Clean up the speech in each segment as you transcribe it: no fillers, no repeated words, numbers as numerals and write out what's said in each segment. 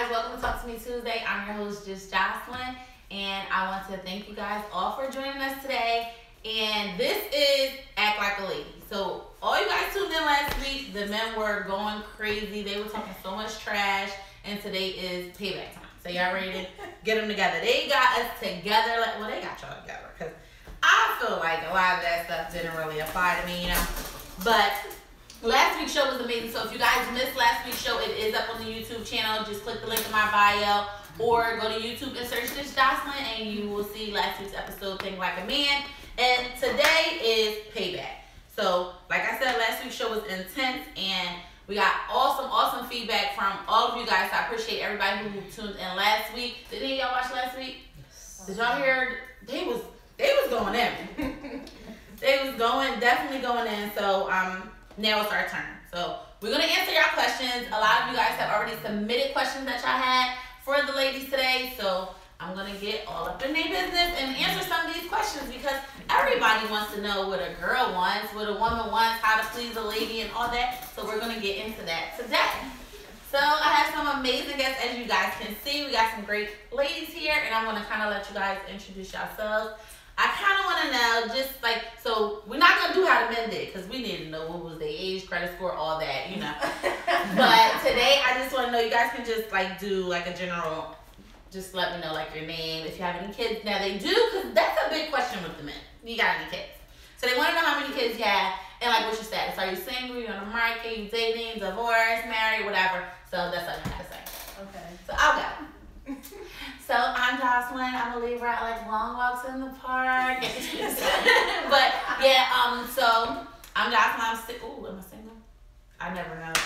guys, welcome to Talk to Me Tuesday. I'm your host, Just Jocelyn, and I want to thank you guys all for joining us today. And this is Act Like a Lady. So all you guys tuned in last week, the men were going crazy. They were talking so much trash, and today is payback time. So y'all ready to get them together? They got us together. Well, they got y'all together because I feel like a lot of that stuff didn't really apply to me, you know. But last week's show was amazing. So if you guys missed last week's show, it is up on the YouTube channel. Just click the link in my bio or go to YouTube and search Just Jocelyn and you will see last week's episode, Think Like a Man. And today is payback. So like I said, last week's show was intense and we got awesome feedback from all of you guys. So I appreciate everybody who tuned in last week. Did any of y'all watch last week? Yes. Did y'all hear? They was going in. They was definitely going in. So now it's our turn. So we're gonna answer your questions. A lot of you guys have already submitted questions that y'all had for the ladies today. So I'm gonna get all up in their business and answer some of these questions because everybody wants to know what a girl wants, what a woman wants, how to please a lady and all that. So we're gonna get into that today. So I have some amazing guests, as you guys can see. We got some great ladies here, and I'm gonna kind of let you guys introduce yourselves. I kind of want to know, just like, so we're not going to do how the men did, because we need to know what was their age, credit score, all that, you know. But today, I just want to know, you guys can just, like, do, like, a general, just let me know, like, your name, if you have any kids. Now, they do, because that's a big question with the men. You got any kids? So they want to know how many kids you have, and, like, what's your status? Are you single, you on the market, you dating, divorced, married, whatever. So that's all you have to say. Okay. So I'll go. So I'm Jocelyn. I'm a Libra. I like long walks in the park. But yeah, so I'm Jocelyn. I'm ooh, am I single? I never know.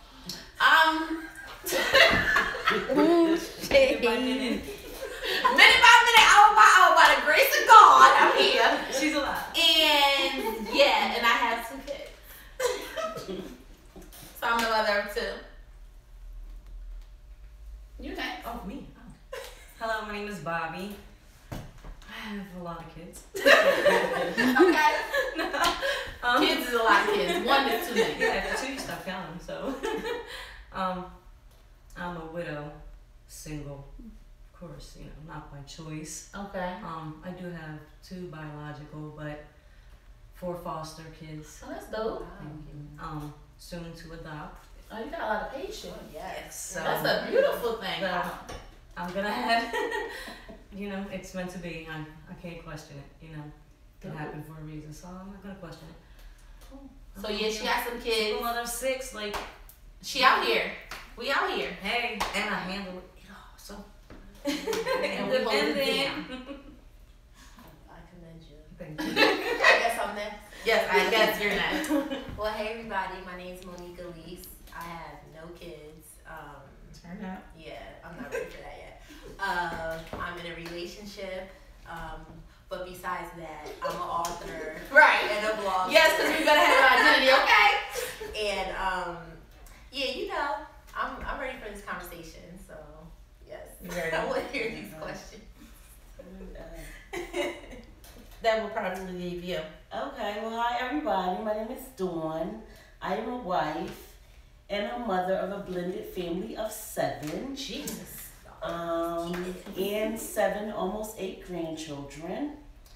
Minute by minute, hour by the grace of God, I'm here. She's alive. And yeah, and I have 2 kids. So I'm the mother of 2. You next. Oh, me. Oh. Hello, my name is Bobby. I have a lot of kids. Okay. No. Kids is a lot of kids. 1 is too many. Yeah, after 2 you stop counting, so. I'm a widow, single. Of course, you know, not by choice. Okay. I do have 2 biological, but 4 foster kids. Oh, that's dope. Soon to adopt. Oh, you got a lot of patience. Yes. So that's a beautiful thing. I'm gonna have, you know, it's meant to be. I can't question it. You know, it happened for a reason, so I'm not gonna question it. So yeah, she got some kids. Mother of 6, like she out here. We out here. Hey, and I handle it all. So and we hold it down. I commend you. Thank you. I guess I'm next. Yes, I guess you're next. Well, hey everybody, my name's Monique Elise. I have no kids. Turn up. Yeah, I'm not ready for that yet. I'm in a relationship, but besides that, I'm an author. Right. And a blogger. Yes, because we better have an identity, okay? And yeah, you know, I'm ready for this conversation. So yes, I want to hear these questions. That will probably leave you. Okay, well, hi everybody. My name is Dawn. I am a wife and a mother of a blended family of 7. Jesus. And 7, almost 8 grandchildren.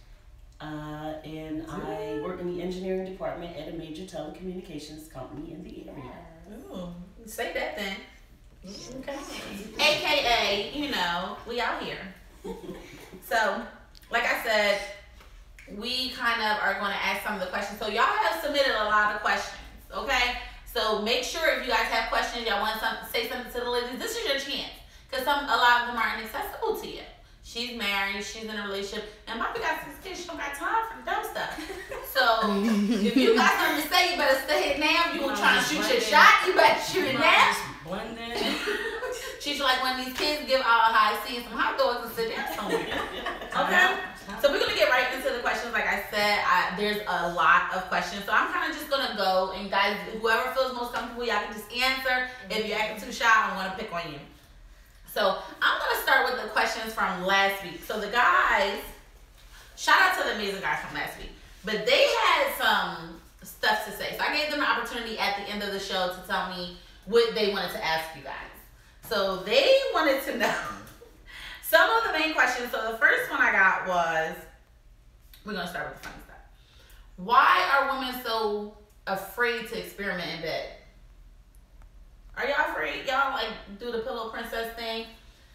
And I work in the engineering department at a major telecommunications company in the area. Ooh, say that then. Okay. AKA, you know, we out here. So, like I said, we kind of are going to ask some of the questions. So y'all have submitted a lot of questions, okay? So make sure if you guys have questions, y'all want to say something to the ladies, this is your chance. Because a lot of them are inaccessible to you. She's married, she's in a relationship, and Bobby got 6 kids, she don't got time for the dumb stuff. So if you got something to say, you better say it now. If you were trying to shoot your shot, you better shoot it now. Blend in. She's like when these kids give all high seeing some hot dogs and sit down somewhere. Okay? So we're going to get right into the questions. Like I said, there's a lot of questions. So I'm kind of just going to go, and guys, whoever feels most comfortable, y'all can just answer. If you're acting too shy, I'm going to pick on you. So I'm going to start with the questions from last week. So the guys, shout out to the amazing guys from last week, but they had some stuff to say. So I gave them an opportunity at the end of the show to tell me what they wanted to ask you guys. So they wanted to know some of the main questions. So the first one I got was, we're gonna start with the funny stuff. Why are women so afraid to experiment in bed? Are y'all afraid? Y'all like do the pillow princess thing?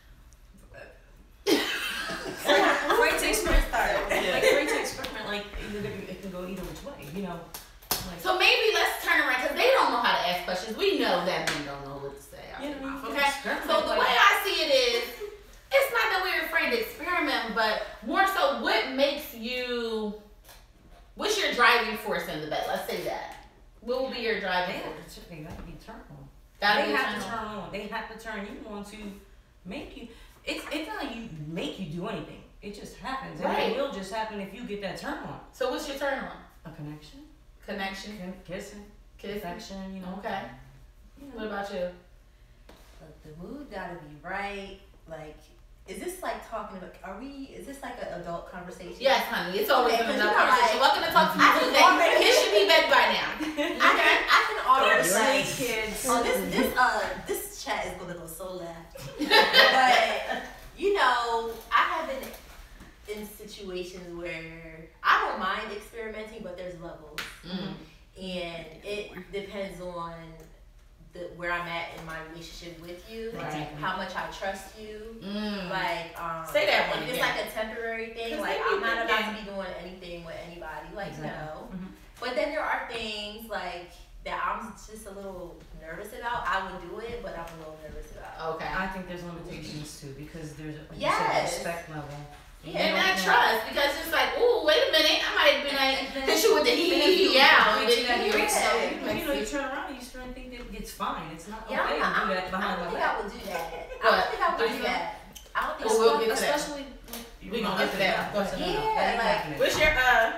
Afraid to experiment. Like afraid to experiment. Like it can go either which way. You know. Like, So maybe let's turn around because they don't know how to ask questions. We know that men don't know what to say out their mouth. Okay. So the way I see it is, it's not that we're afraid to experiment, but more so, what makes you? What's your driving force in the bed? Let's say that. What will be your driving force? they gotta be turned on. Gotta They be have turned to on. turn on. They have to turn you on to make you. It's not like you make you do anything. It just happens. And Right. it will just happen if you get that turn on. So what's your turn on? A connection, Connection, kissing, kissing. affection. You know. Okay. You know. What about you? Look, the mood gotta be right. Like, is this like talking about? Is this like an adult conversation? Yes, honey. It's always Okay, been 'cause enough you know, conversation. like, Welcome to Talk to Me I can Tuesday. already- Kids should be bed by now. I can already Sweet like. kids. Oh, this chat is gonna go so left. But you know, I have been in situations where I don't mind experimenting, but there's levels, Mm. and it depends on where I'm at in my relationship with you, Right. how much I trust you. Mm. Like, Say that one if it's again. like a temporary thing, 'Cause like they be I'm not about to thinking- be doing anything with anybody, like Exactly. no. Mhm. But then there are things like that I'm just a little nervous about. I would do it, but I'm a little nervous about. Okay. I think there's limitations too because there's a like you Yes. said, respect level. Yeah, And You that don't trust, because it's like, ooh, wait a minute, I might have been like, hit you with the hee yeah, and you then you break Yeah. so it you makes know you it- turn around and you start to think that it's fine. It's not Yeah, okay to do that I behind don't my think back. I would do that. I But don't think I would do do you? that. I don't think Well, we'll get to that. Especially We gonna get to that. Go ahead. Yeah, like- What's your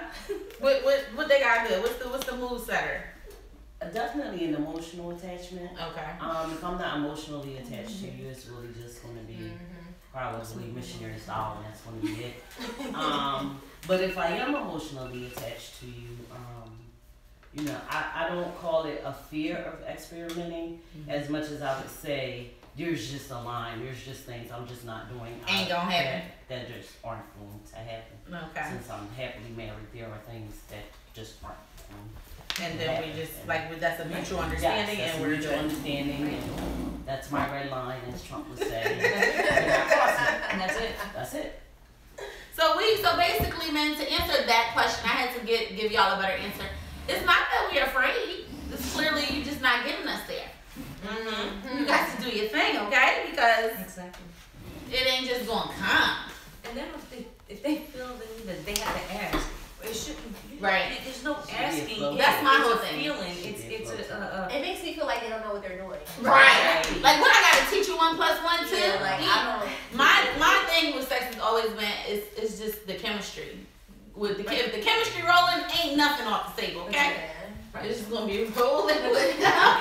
what they got good? What's the mood setter? Definitely an emotional attachment. Okay. If I'm not emotionally attached to you, it's really just going to be probably missionary style, and that's going to be it. But if I am emotionally attached to you, you know, I don't call it a fear of experimenting as much as I would say there's just a line, there's just things I'm just not doing. Ain't gonna happen. That just aren't going to happen. Okay. Since I'm happily married, there are things that just aren't going. And then we just like that's a mutual understanding, Yes, that's and a we're mutual good. understanding, and that's my red line, as Trump would say. And I cross it. And that's it. That's it. So basically, men, to answer that question, I had to give y'all a better answer. It's not that we're afraid. It's clearly you just not getting us there. You got to do your thing, okay? Because Exactly. it ain't just gonna come. And then if they feel the need that they have to ask, it shouldn't be. Right. There's no Should be a asking. flow. That's my It's whole a thing. feeling. Should be a It's flow. a It makes me feel like they don't know what they're doing. Right. Like what I gotta teach you 1 + 1 2. Yeah, like I don't. My thing with sex has always been it's just the chemistry. With the if the chemistry rolling, ain't nothing off the table, okay? Yeah. It's just gonna be rolling with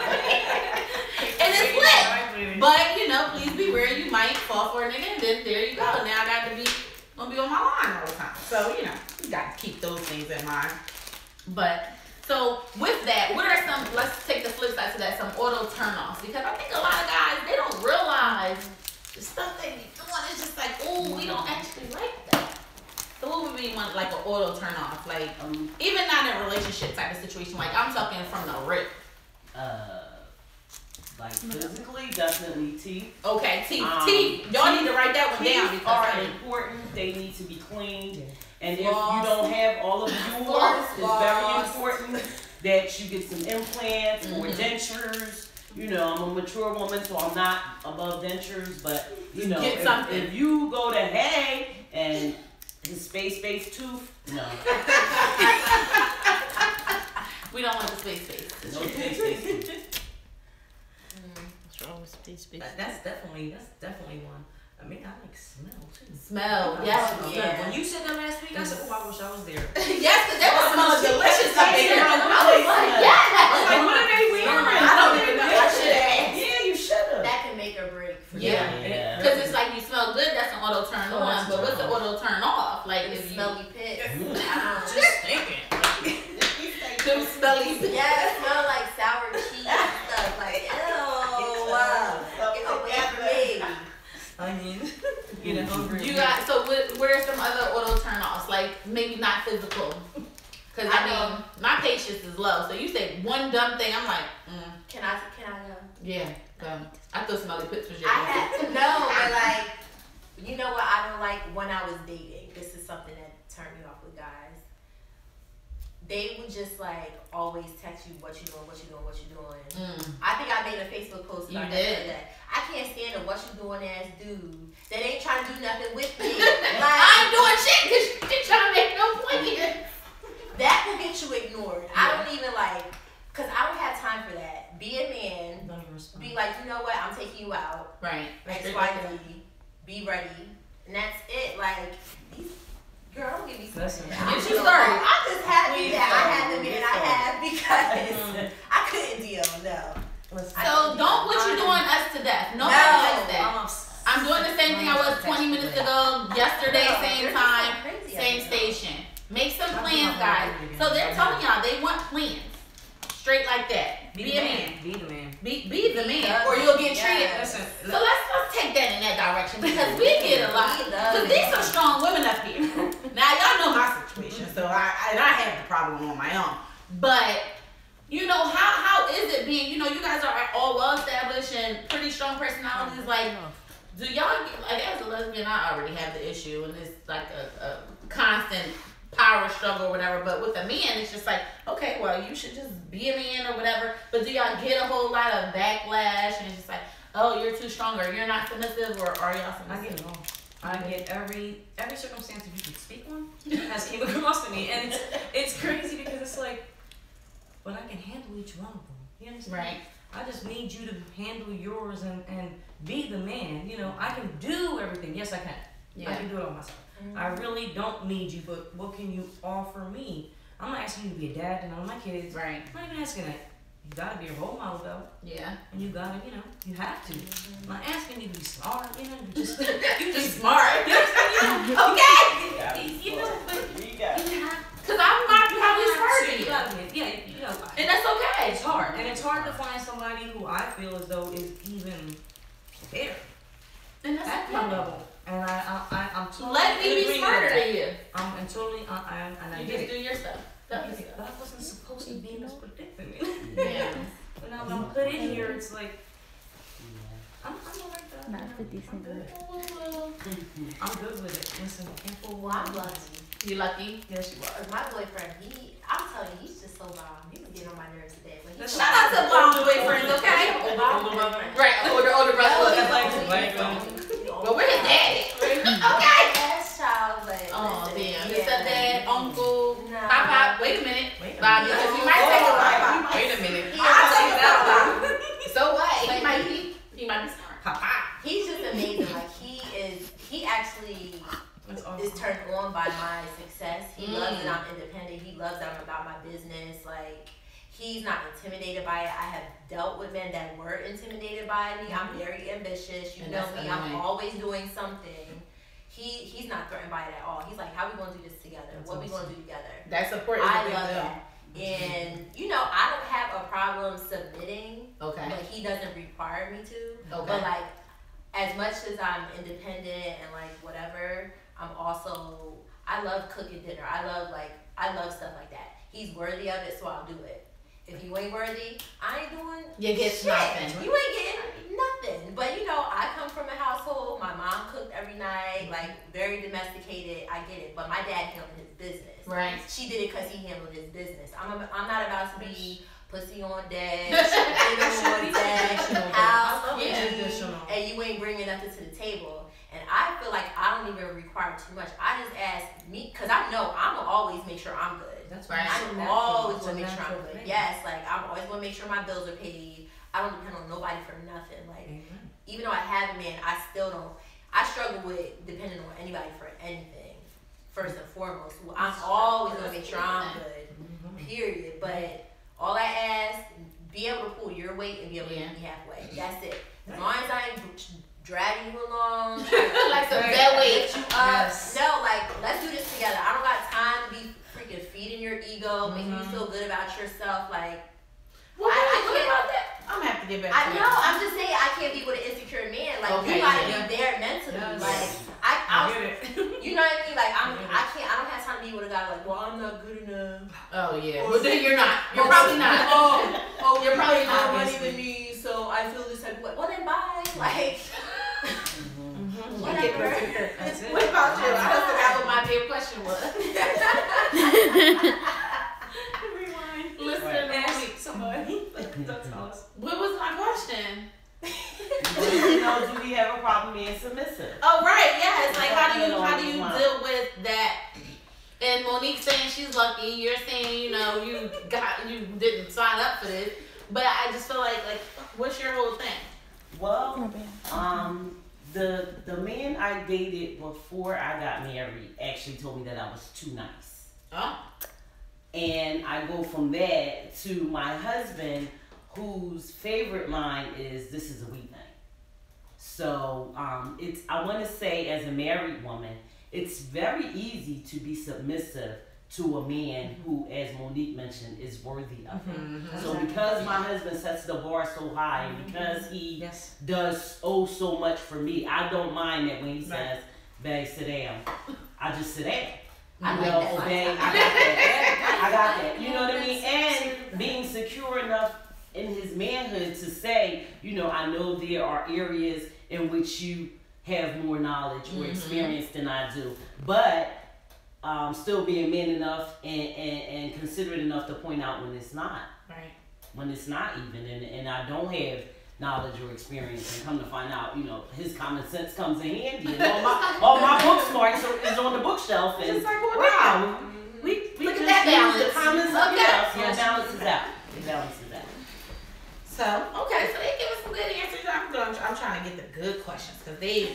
and it's lit. But you know, please be aware you might fall for a nigga, and then there you go. Now I got to be gonna be on my line all the time. So you know, you got to keep those things in mind. But so with that, what are some? Let's take the flip side to that. Some auto turnoffs, because I think a lot of guys they don't realize the stuff they be doing. It's just like, oh, we don't actually like that. So what would be one like an auto turn off? Like even not in a relationship type of situation. Like I'm talking from the rip. Like physically, definitely teeth. Okay, teeth. Y'all need to write that one down Teeth because are important. They need to be cleaned. And if Floss. you don't have all of yours, Floss. it's very important that you get some implants or dentures. You know, I'm a mature woman, so I'm not above dentures, but you know, Get something. if you go to Hay and his space tooth, no, we don't want the space. no space tooth. What's wrong with space? That's definitely one. I mean, I like smell too. Smell, yes, Oh, yeah. yeah. When you said that last week, I said, "Oh, I wish I was there." Yes, because that was smelling delicious up in here. I was like, I yes. was like, what are they wearing? I don't even know. I should have asked. Yeah, you should have. That can make or break for Yeah. Yeah. Because it's like you smell good, that's an auto turn Oh, on. that's But what's turn the auto turn off? Like the if you smelly pit. Just thinking. them smelly. Yeah, it smell like sour cheese and stuff. Like, ew. Get away from onions, you know, over You got, so where are some other auto turn-offs? Like, maybe not physical. Because, I mean, my patience is low. So you say one dumb thing, I'm like, Can I go? Yeah, go. I thought somebody put some shit No, but like, you know what I don't like when I was dating? This is something that turned me off with guys. They would just like always text you what you doing. I think I made a Facebook post about that. I can't stand a what you doing ass dude that ain't trying to do nothing with me. Like, I ain't doing shit because you're trying to make no point here. That will get you ignored. Yeah. I don't even like, because I don't have time for that. Be a man. Be like, you know what? I'm taking you out. Right. X, Y, Z. Be ready. And that's it. Like, these, girl, don't give me some. I'm just happy that I had the man I have because I couldn't deal. No. So don't what you doing us to death. Nobody likes that. I'm doing the same thing I was 20 minutes ago, yesterday, same time, same station. Make some plans, guys. So they're telling y'all they want plans. Straight like that. Be a man. Be the man. Be the man. Or you'll get treated. So let's take that in that direction because we get a lot. Because these are strong women up here. Now y'all know my situation, so I have the problem on my own. But you know, how is it being, you know, you guys are all well established and pretty strong personalities. Like, do y'all get, like, as a lesbian, I already have the issue and it's like a constant power struggle or whatever. But with a man, it's just like, okay, well, you should just be a man or whatever. But do y'all get a whole lot of backlash and it's just like, oh, you're too strong or you're not submissive or are y'all submissive? I get it all. I get every circumstance that you can speak on has came across to me. And it's crazy because it's like, but I can handle each one of them. You understand? Right. I just need you to handle yours and be the man. You know, I can do everything. Yes, I can. Yeah. I can do it all myself. Mm-hmm. I really don't need you, but what can you offer me? I'm not asking you to be a dad to none of my kids. Right. I'm not even asking that. You gotta be a role model though. Yeah. And you gotta, you know, you have to. Mm-hmm. I'm not asking you to be smart, you know, you just smart. Okay. You know, but you have. Because I'm not probably smarter than you. Yeah, you know. And that's okay. It's hard. And it's hard to find somebody who I feel as though is even there. And that's at my level. And I'm totally let me be smarter than you. I'm totally, and I you get just it. do your stuff. But I wasn't supposed to be in this predicament. Yeah. But now when I'm put in here, it's like, I'm alright though. Not 50 cents. I'm good with it. Listen, well, I'm lucky. You lucky? Yes, you are. My boyfriend, I'm telling you, he's just so bomb. He was getting on my nerves today. But shout out to bomb boyfriends, okay? Right, older brother. But we're his daddy. Okay. Yes, child, but oh, listen, damn. His stepdad, uncle, no. pop. Wait a minute. Bob, because you might take a pop. Wait a minute. I'll take that pop. So what? He might be smart. Pop. He's just amazing. Like, he actually is turned on by my success. He loves that I'm independent. He loves that I'm about my business. Like, he's not intimidated by it. I have dealt with men that were intimidated by me. I'm very ambitious. You know me. I'm always doing something. He's not threatened by it at all. He's like, how we gonna do this together? What we gonna do together? That support is I a big love deal. that. And you know, I don't have a problem submitting. Okay. But he doesn't require me to. Okay. But like, as much as I'm independent and like whatever, I'm also, I love cooking dinner. I love stuff like that. He's worthy of it, so I'll do it. If you ain't worthy, I ain't doing you get shit. Nothing. You ain't getting nothing. But you know, I come from a household, my mom cooked every night, like very domesticated. I get it. But my dad handled his business. Right. She did it because he handled his business. I'm not about to be pussy on deck, dinner on deck, house clean, and you ain't bringing nothing to the table. And I feel like I don't even require too much. I just ask me, because I know I'm going to always make sure I'm good. That's right. I'm always going to make sure I'm good. Yes, like I'm always going to make sure my bills are paid. I don't depend on nobody for nothing. Like, even though I have a man, I still don't, I struggle with depending on anybody for anything, first and foremost. I'm always going to make sure I'm good, period. But all I ask, be able to pull your weight and be able to meet me halfway. That's it. As long as I ain't dragging you along, like some bad weight. No, like, let's do this together. I don't got time to be freaking feeding your ego, making you feel good about yourself. Like, I can't about that. I'm gonna have to get back to I know. I'm just saying I can't be with an insecure man. Like, you gotta be there mentally. like I don't have time to be with a guy like, well, I'm not good enough. Oh yeah. Well, then you're not. You're probably not. Oh, you're probably more not. money than me, so I feel this type of way. Well, then bye. Like, whatever. That's it. What about you? I just forgot what my damn question was. Rewind. Listen, Ask somebody. That's us. what was my question? Do we have a problem being submissive? Oh right, yes. Like how do you Wow. deal with that? And Monique saying she's lucky. You're saying you didn't sign up for this. But I just feel like what's your whole thing? Well, the man I dated before I got married actually told me that I was too nice. Oh. And I go from that to my husband, whose favorite line is, "This is a we thing." So I want to say, as a married woman, it's very easy to be submissive to a man who, as Monique mentioned, is worthy of it. Mm-hmm. So because my husband sets the bar so high, and because he does so much for me, I don't mind that when he says, "Babe, sit down." I just sit down. I got that. You know what I mean? And being secure enough in his manhood to say, I know there are areas in which you have more knowledge or experience than I do, but still being man enough and considerate enough to point out when it's not. Right. When it's not even, and I don't have knowledge or experience, and come to find out, his common sense comes in handy, and all my book smarts is on the bookshelf, and Just like, wow, we look just at that use the balance. common Okay. so it balances out. It balances out. So okay, so they give us some good answers. I'm trying to get the good questions because they.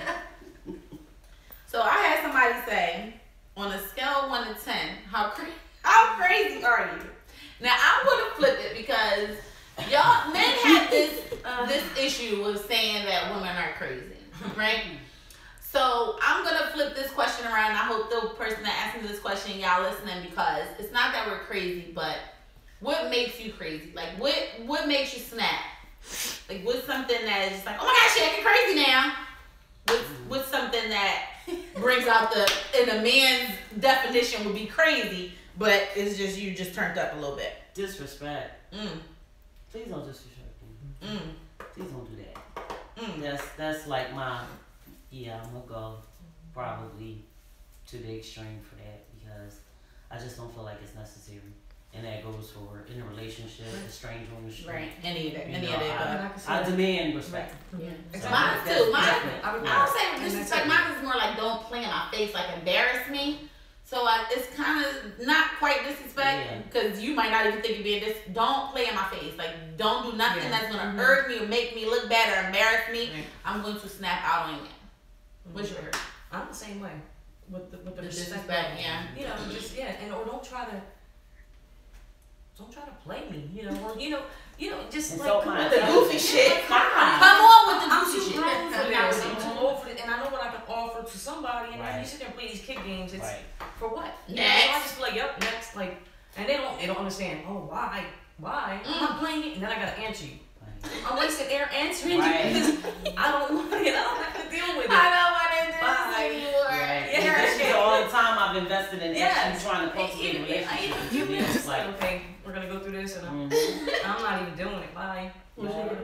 So I had somebody say, on a scale of 1 to 10, how crazy are you? Now I would have flipped it because y'all men have this issue with saying that women are crazy, right? So I'm gonna flip this question around. I hope the person that asked me this question, y'all listening, because it's not that we're crazy, but what makes you crazy? Like what makes you snap? Like what's something that is just like, oh my gosh, she acting crazy now? What's something that brings out in a man's definition would be crazy, but it's just you just turned up a little bit. Disrespect. Please don't disrespect me. Please don't do that. That's like I'm gonna go probably to the extreme for that, because I just don't feel like it's necessary. And that goes for in a relationship, a stranger on the street. Right. Any of I that. demand respect. Yeah. So Mine too. definitely- I don't say disrespect. Mine is more like don't play in my face, like embarrass me. So it's kind of not quite disrespect, because you might not even think of being this. Don't play in my face. Like don't do nothing that's gonna hurt me or make me look bad or embarrass me. I'm going to snap out on you. What's your hurt? I'm the same way with the disrespect. Yeah. And or don't try to play me, or just And like so come mine. on, The goofy shit. Come on. Come on with the I'm goofy too shit. grown for this. I'm too old for it, and I know what I can offer to somebody. And then you sit there and play these kid games. It's for what? Next. I just be like, yep, next. Like, and they don't understand. Oh, why? I'm not playing it, and then I gotta answer you. I'm wasting air answering you because I don't want it. I don't have to deal with it. I don't want to do Bye. this anymore. This is all the time I've invested in actually trying to cultivate a relationship. You And it's just like, like, okay, we're gonna go through this, and I'm not even doing it. Bye. I'm gonna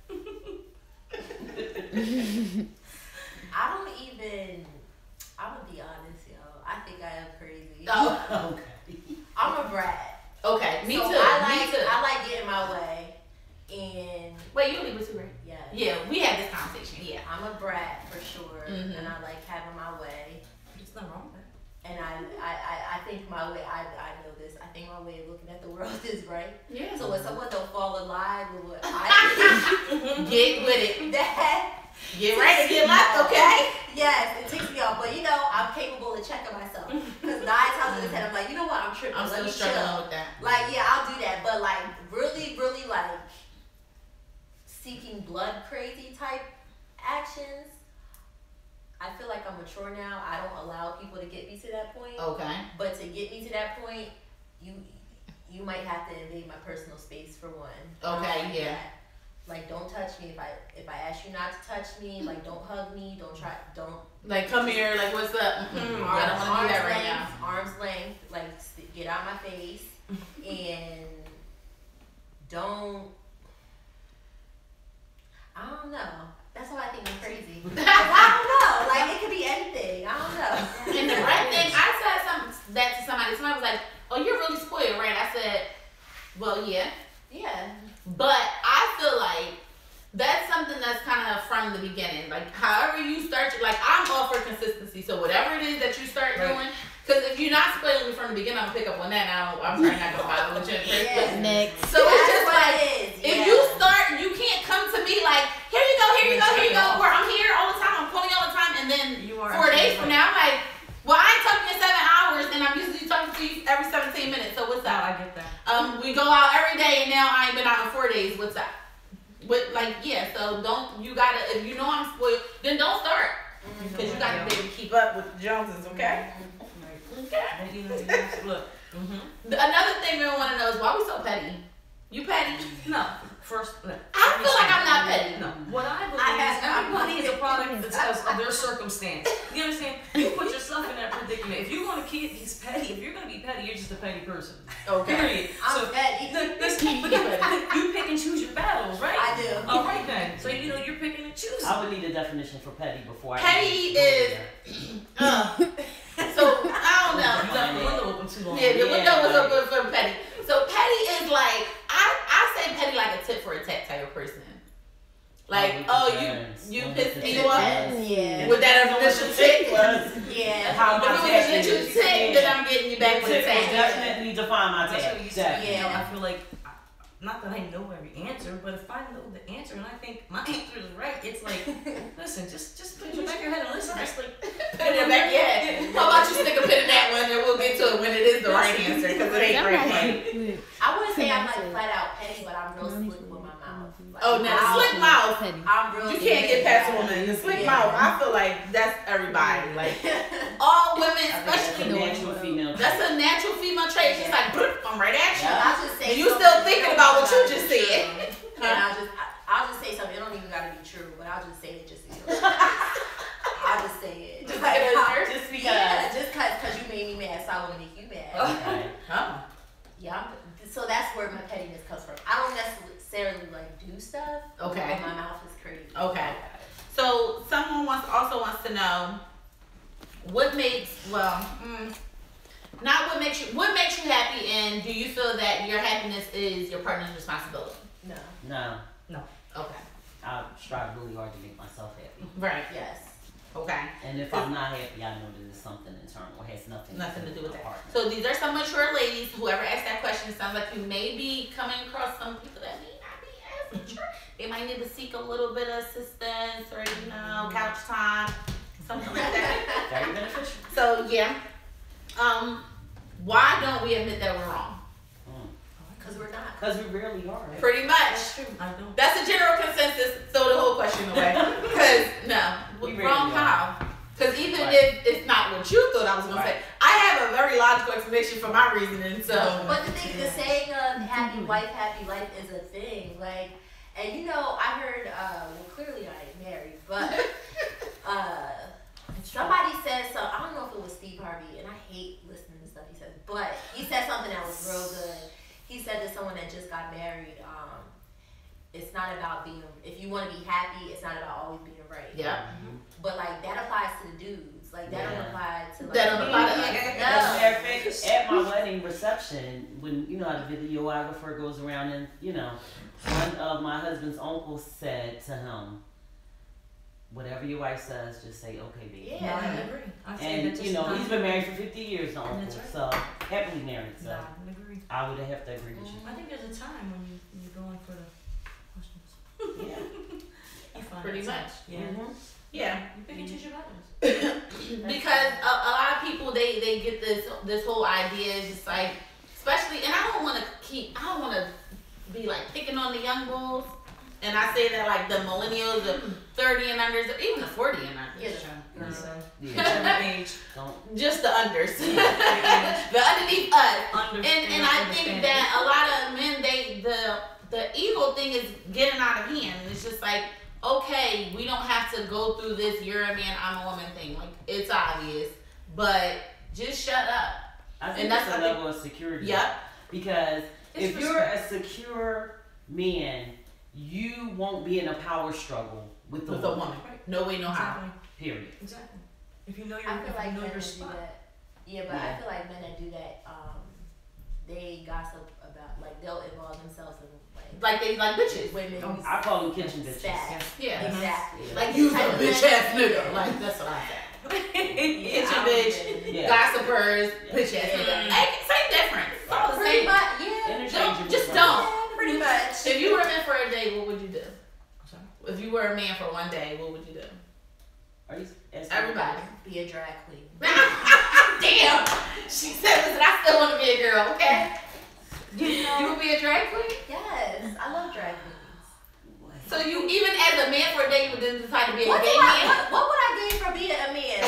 be honest, yo. I think I am crazy. Oh, okay. I'm a brat. okay. Me So too. I like getting my way. And Wait, you leave with too, right? yeah. Yeah, we had this conversation. Yeah. I'm a brat for sure. Mhm. And I like having my way. There's nothing wrong with that. And I think my way, I know this, I think my way of looking at the world is right. Yeah. So when someone don't fall in line with what I Get with it. think, that Get right to get left, okay? yes, it ticks me off. But I'm capable of checking myself. Because 9 times out of 10, I'm like, you know what, I'm tripping. I'm Let still me struggling chill. with that. Like, yeah, I'll do that. But like, really, really like seeking blood crazy type actions, I feel like I'm mature now. I don't allow people to get me to that point. Okay. But to get me to that point, you might have to invade my personal space for one. Okay, I don't yeah. like Like, don't touch me. If I ask you not to touch me, like, don't hug me. Don't. Like, come here. Like, what's up? I don't want to do that right now. Arm's length. Like, get out my face, and don't. I don't know. That's why I think I'm crazy. I don't know. Like, it could be anything. I don't know. And the bread thing, I said that to somebody. Somebody was like, "Oh, you're really spoiled, right?" I said, "Well, yeah." Yeah. But I feel like that's something that's kind of from the beginning. Like, however you start, like, I'm all for consistency. So whatever it is that you start doing, because if you're not spoiling me from the beginning, I'm gonna pick up on that. Now I'm probably not gonna bother with you in the first place. Next. So it's just like, if you start, you can't come to me like, here you go, where I'm here all the time, I'm calling you all the time, and then 4 days from now, I'm like, well, I ain't talking in 7 hours, and I'm usually talking to you every 17 minutes, so what's up? I get that. We go out every day, and now I ain't been out in 4 days, what's up? But, like, yeah, so if you know I'm spoiled, then don't start. Because you gotta be able to keep up with the Joneses, okay? Okay. Look. Another thing we want to know is why we so petty? You petty? No. First, I feel like I'm not petty. No. What I believe is everybody is a product of their circumstance. You understand? You put yourself in that predicament. If you want a kid, he's petty. If you're gonna be petty, you're just a petty person. Okay. Period. I'm petty. You pick and choose your battles, right? I do. All right then. So you're picking and choosing. I would need a definition for petty before I. Petty is. So I don't know. You left the window open too long. Yeah, the window was open for petty. So petty is like I say petty like a tit for a tat type of person. Like, you pissed me off. Yeah. With that initial tick. Yeah. How If it was my an initial tick, then I'm getting you back with the Tick will tag. definitely define my That's tag. what you said. Definitely. I feel like, not that I know every answer, but if I know the answer and I think my answer is right, it's like, listen, just put it in the back of your head and listen. Just like, Put it in the back, yeah. How about you stick a pin in that one and we'll get to it when it is the right answer, because it ain't right. I wouldn't say I'm like flat out petty, but I'm real slick with my mouth. Like, Oh, now the slick mouth. I'm real. You can't get past a woman. The slick mouth, I feel like that's everybody. Like, all women, especially natural female. that's a natural female trait. It's just like, "Broop, I'm right at you. I'll just say. And you something still that thinking don't about what you gotta just be said. true. And I'll just say something. It don't even gotta be true, but I'll just say it just to you. I'll just say it. Just Like, because Just because. yeah, just cause you made me mad, so I wanna make you mad. Okay. Oh. Yeah, so that's where my pettiness comes from. I don't necessarily like do stuff. Okay. But my mouth is crazy. Okay. So someone also wants to know what makes not what makes you happy, and do you feel that your happiness is your partner's responsibility? No. No. Okay. I strive really hard to make myself happy. Right. Yes. Okay. And if I'm not happy, I know that it's something internal. It has nothing To do with my that. partner. So these are some mature ladies. Whoever asked that question, it sounds like you may be coming across some people that may not be as mature. They might need to seek a little bit of assistance or couch time, something like that. Very beneficial. So yeah. Why don't we admit that we're wrong? Because we're not. Because we rarely are. Right? Pretty much. I don't. That's a general consensus. Throw the whole question away. Because no, We wrong really how? Because even Right. if it's not what you thought I was gonna say, Right. I have a very logical explanation for my reasoning. So, But the thing, the saying of happy wife, happy life is a thing. Like, and I heard, well, clearly I ain't married, but somebody said so. I don't know if it was Steve Harvey, and I hate listening to stuff he says, but he said something that was real good. He said to someone that just got married, it's not about being, if you want to be happy, it's not about always being right. yeah. But like that applies to the dudes. Like that don't apply to like. That don't apply to us. As a matter of fact, at my wedding reception, when how the videographer goes around and one of my husband's uncles said to him, "Whatever your wife says, just say okay, baby." Yeah. No, I agree. I say And that just he's been married for 50 years, the uncle, That's right. so happily married. So No, I agree. I would have to agree with I think there's a time when you're going for the questions. you. Yeah. You find Pretty that much. time. Yeah. Mhm. Yeah. You pick and choose your battles. Because a lot of people they get this whole idea is just like, especially, and I don't want to be like picking on the young bulls, and I say that like the millennials, the 30 and unders, or even the 40 and unders. Yeah. Age. Don't. Just the unders, the underneath us. Understand, And I think that a lot of men the ego thing is getting out of hand. It's just like, okay, we don't have to go through this "you're a man, I'm a woman" thing. Like, it's obvious, but just shut up. I think that's a level of security. Yep. Because if you're a secure man, you won't be in a power struggle with a woman. No way, no how. Period. Exactly. If you know your, I feel like you know men your that do spot. that. Yeah, but I feel like men that do that, they gossip about, like, they'll involve themselves in, like they like bitches. Women. I call them kitchen bitches. Yeah. Exactly. Like, you a bitch ass nigga. Like, that's what I say. Kitchen bitch, gossipers, bitch ass nigga. Like, same difference. It's all the Pretty same. much, yeah. Just don't. Pretty much. If you were a man for a day, what would you do? If you were a man for one day, what would you do? Are you Everybody. Be a drag queen. Damn. She said, listen, I still want to be a girl, okay? You know, You would be a drag queen? yes, I love drag queens. So you, even as a man for a day, you would then decide to be a What, gay man? what would I gain from being a man?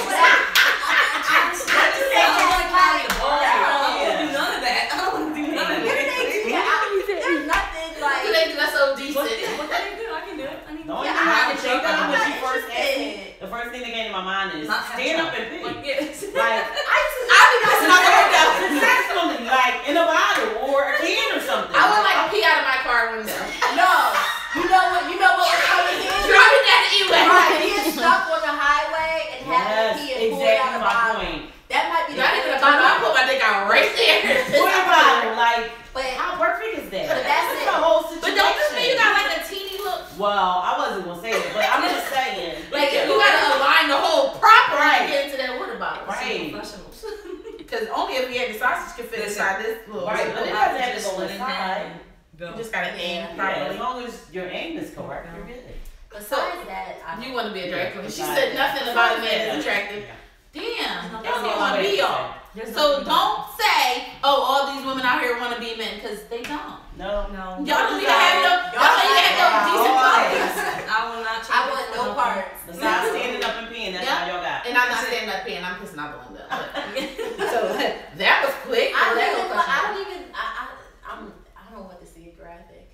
None of that. I don't want to do none of There's nothing like. Do they do that so decent? What can I do? I can do it. I mean, The only Yeah, thing I I'm can think of not when she first asked me, interested. the first thing that came to my mind is Not stand up and pee. like, yes. Like, I be pissing out the window. successfully, like in a bottle or a can or something. I would like pee out of my car window. No, you know what we're coming in. Driving down the E-way. Right, being stuck on the highway and having to pee and pull it out exactly of my bottle. point. That might be Not even a bottle. I put my dick out right there. What about like? But How perfect is that? But that's it. the whole situation. But don't this mean you got like a teeny look? Well, I wasn't gonna say it, but I'm just saying. Like, you gotta align the whole proper Right. to get into that water bottle. Right. Professionals. Because only if we had the sausage could fit inside this little. Right, but it doesn't have to go inside. You just gotta aim Yeah, as properly. long as your aim is correct, you're good. besides that, You want to be a drag queen. She Besides said nothing that. about a man is attractive. Damn, That's y'all all don't want to I be had to y'all. So don't say, oh, all these women out here want to be men, because they don't. No. No. Y'all don't even have no, y'all don't even have no decent clothes. I will not. I want no parts. Besides standing up and peeing, that's all y'all got. And I'm not standing up peeing, I'm pissing out the window. So that was quick. I That don't was even. I don't want this to get graphic.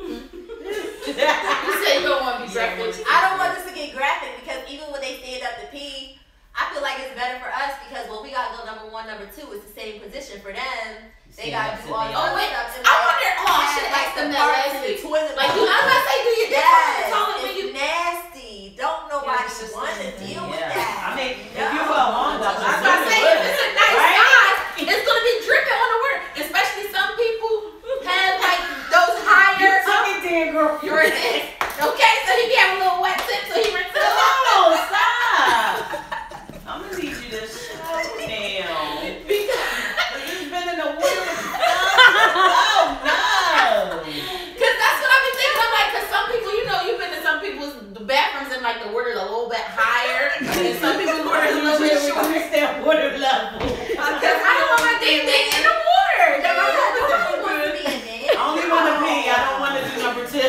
You said you don't want to be graphic. I don't want this to get graphic because even when they stand up to pee, I feel like it's better for us because when we gotta go number one, number two, it's the same position for them. They gotta do all the Oh other wait, stuff. I wonder. Oh, I should have asked them that last week. Like, you know what I say? Do you get Yes, told when you? it's nasty. Don't nobody it's just want to nasty. deal with Yeah. that. I mean, if you put a long I was about to say, if it's a nice size, it's gonna be dripping on the word. Especially some people have like those higher. Suck it, dear girl. You're in it. Okay, so he be having a little wet tip, so he rinses it off. No, stop. I'm gonna need you to shut down. You've been in the water. Oh no. Cause that's what I've been thinking. I'm like, cause some people, you know, you've been to some people's bathrooms and like the water's a little bit higher, and some people's water is a little bit shorter. Understand water level. Cause I don't want my damn thing in the water. That's my Nobody wants to be in it. I only want to pee. I don't want to do number two.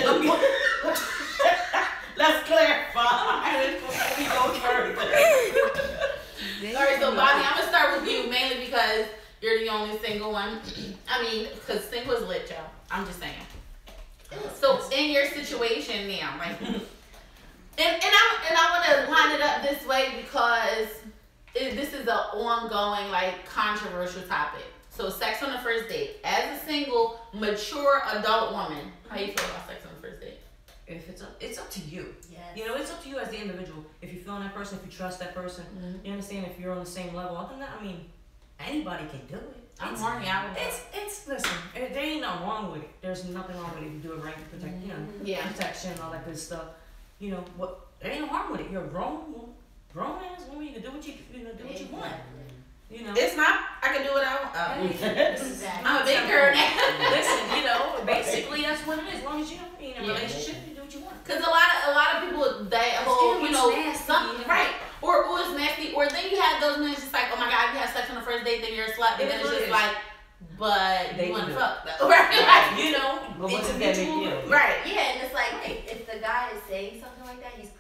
Let's clarify before we go further. Alright, so Bobby, I'm gonna start with you mainly because you're the only single one. I mean, cause single is lit, y'all. I'm just saying. So in your situation now, like, and I want to line it up this way because this is an ongoing, like, controversial topic. So sex on the first date. As a single, mature adult woman, how you feel about sex on the first date? If it's up to you. Yes. You know, it's up to you as the individual. If you feel on that person, if you trust that person, you understand. If you're on the same level, other than that, I mean, anybody can do it. I'm horny. I would. It's listen. There ain't nothing wrong with it. There's nothing wrong with it. You do it right to protect, you know, Yeah. protection, all that good stuff. You know what? There ain't no harm with it. You're a grown ass woman. You can do what you do what you want. You know. It's not. I can do what I want. Exactly. I'm a big girl now. Listen, you know, basically that's what it is. As long as you're in a relationship, you do what you want. Cause a lot of people that whole, you know, nasty, some, you know? right, or it's nasty, or then you have those men just like, oh my god, you have sex on the first date, then you're a slut, and then it's just like, but They you want can to do fuck though, right? Like, You know, But what does that make you? right. Yeah, and it's like, if the guy is saying something like that, he's clearly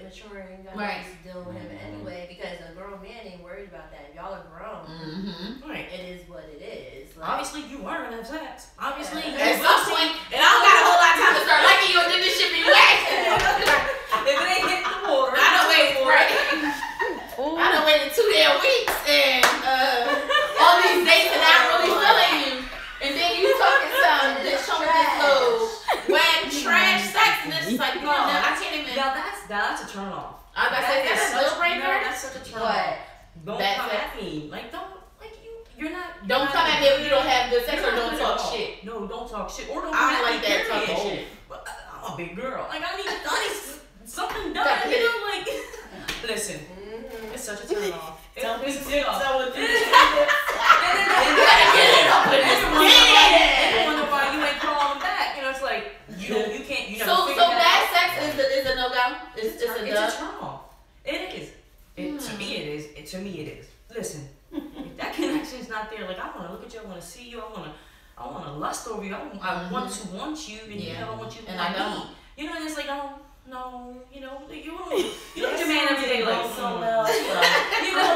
maturing. Right. Just deal with him anyway, because a grown man ain't worried about that. If y'all are grown, Right. it is what it is. Like, Obviously, you are gonna have sex. Obviously, At some point, and I don't got a whole lot of time to start liking you and then this shit be whack. if it ain't hitting the water, I done waited for it. I done waited 2 damn weeks and all these dates and I'm really feeling you. And then you talking some this show with this little whack trash sex and it's just like, no, I can't even. Now that's a turn off. I was about to say, that's a deal breaker. No, that's such a turn What? off. Don't That's come it. at me. Like you're not. Don't come at me if you don't have good sex or don't talk shit. No, don't talk shit. Or don't. I don't come at like me, that period. type of shit. I'm a big girl. Like I need something done. Gotta You hit know, like listen. It's such a turn off. Don't be pisses me off. so with You gotta get it up in this I wonder why you ain't calling back. You know, it's like you can't. You never So figured that bad out. sex is a no go. It's a It's dub. a turn off. It is. To me, it is. To me, it is. Listen, if that connection's not there, like I want to look at you, I want to see you, I want to lust over you. I want to want you, and you know I want you to And want I don't. me. You know, and it's like no, you know, you look at your man every day like so well. you know,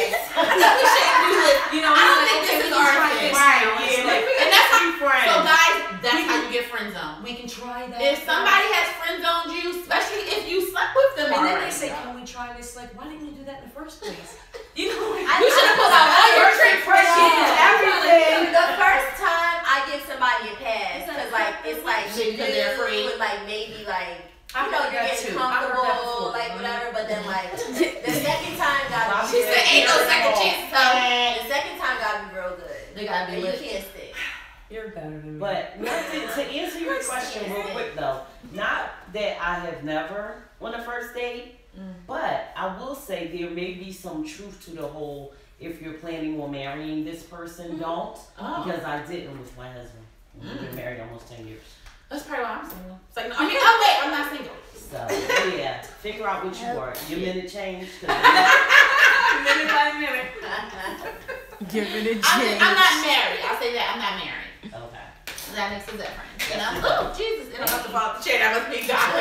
You know, I don't think this is our thing. Right, And that's how, so guys, that's how you get friend zone. we can try that. If somebody has friend zoned you, especially if you slept with them and then already, they say, can we try this? Like, why didn't you do that in the first place? You know, like, you should have put out all your tricks for everything. The first time I give somebody a pass, because like it's like Because they're free. with like maybe like I you know heard you're that getting too. I heard that comfortable, before. like whatever. But then like the second time gotta be She said ain't no second chance, so The second time gotta be real good. they gotta be And you lit. can't stick. you're better than me. But to answer your question real quick though, not that I have never on a first date, but I will say there may be some truth to the whole if you're planning on marrying this person, don't. Oh. Because I didn't with my husband. We've been married almost 10 years. That's probably why I'm single. It's like, no, I mean, oh wait, I'm not single. So yeah, figure out what you are. Your minute changed. minute by minute. Give it a I'm not married. I'll say that I'm not married. Okay. That makes a difference. You know? Oh Jesus! And I'm about to fall off the chair. That must be God.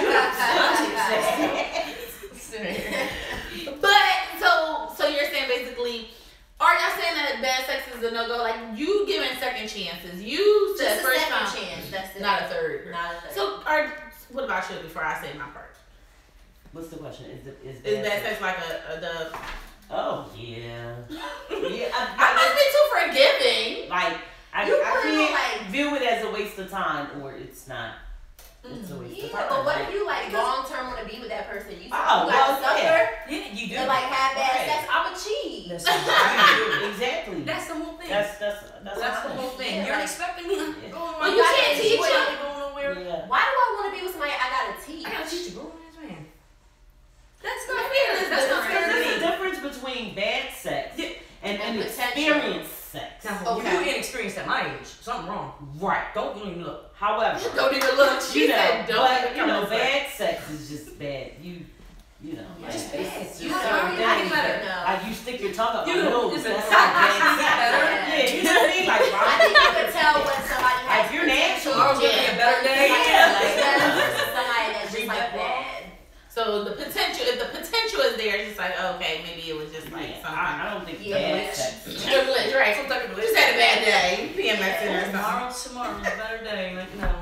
But so you're saying basically, are y'all saying that bad sex is a no go? Like you giving second chances? You said Just a first second time, chance. That's it. not a third. Not a third. So what about you? Before I say my part, What's the question? Is bad sex like a dub? Oh yeah. Yeah. I must be too forgiving. Like I You put it can't like- view it as a waste of time or it's not. It's a waste of Yeah, time. but what if you like long term want to be with that person? You Oh, like well, sucker Yeah, you do. and like have bad Right. sex. I'm a cheat. Listen, Exactly. that's the whole thing. That's That's the whole thing. Yeah, You're like- expecting me to Yeah. go on Well, my you life can't and teach you them. ain't going nowhere. Yeah. Why do I want to be with somebody I gotta teach? I gotta teach you, grown ass man. That's not not fair. fair. That's not fair to There's a me. difference between bad sex Yeah. and And potential. inexperienced sex. Now, Okay. you inexperienced at my age. Something wrong. Right. Don't even look. However, Don't even look. She you know, said, "Don't but even you come know, inside." bad sex is just bad. You know, Yeah. like, Just it's bad. just You certain know, I things get better. that- Like you stick your tongue up You my know, nose. it's That's a- not bad you sex. get better. Yeah, you know what I mean? Like, I think you can tell when somebody has Like, you're nasty. potential. Tomorrow's gonna be a better day. Somebody that's just like bad. So the potential, if the potential is there, it's just like, okay, maybe it was just like Yeah, something. I don't think Yeah. bad sex. Good glitch, right? Some type of Just had a bad day. PMS in or something. Tomorrow's a better day. Like, no.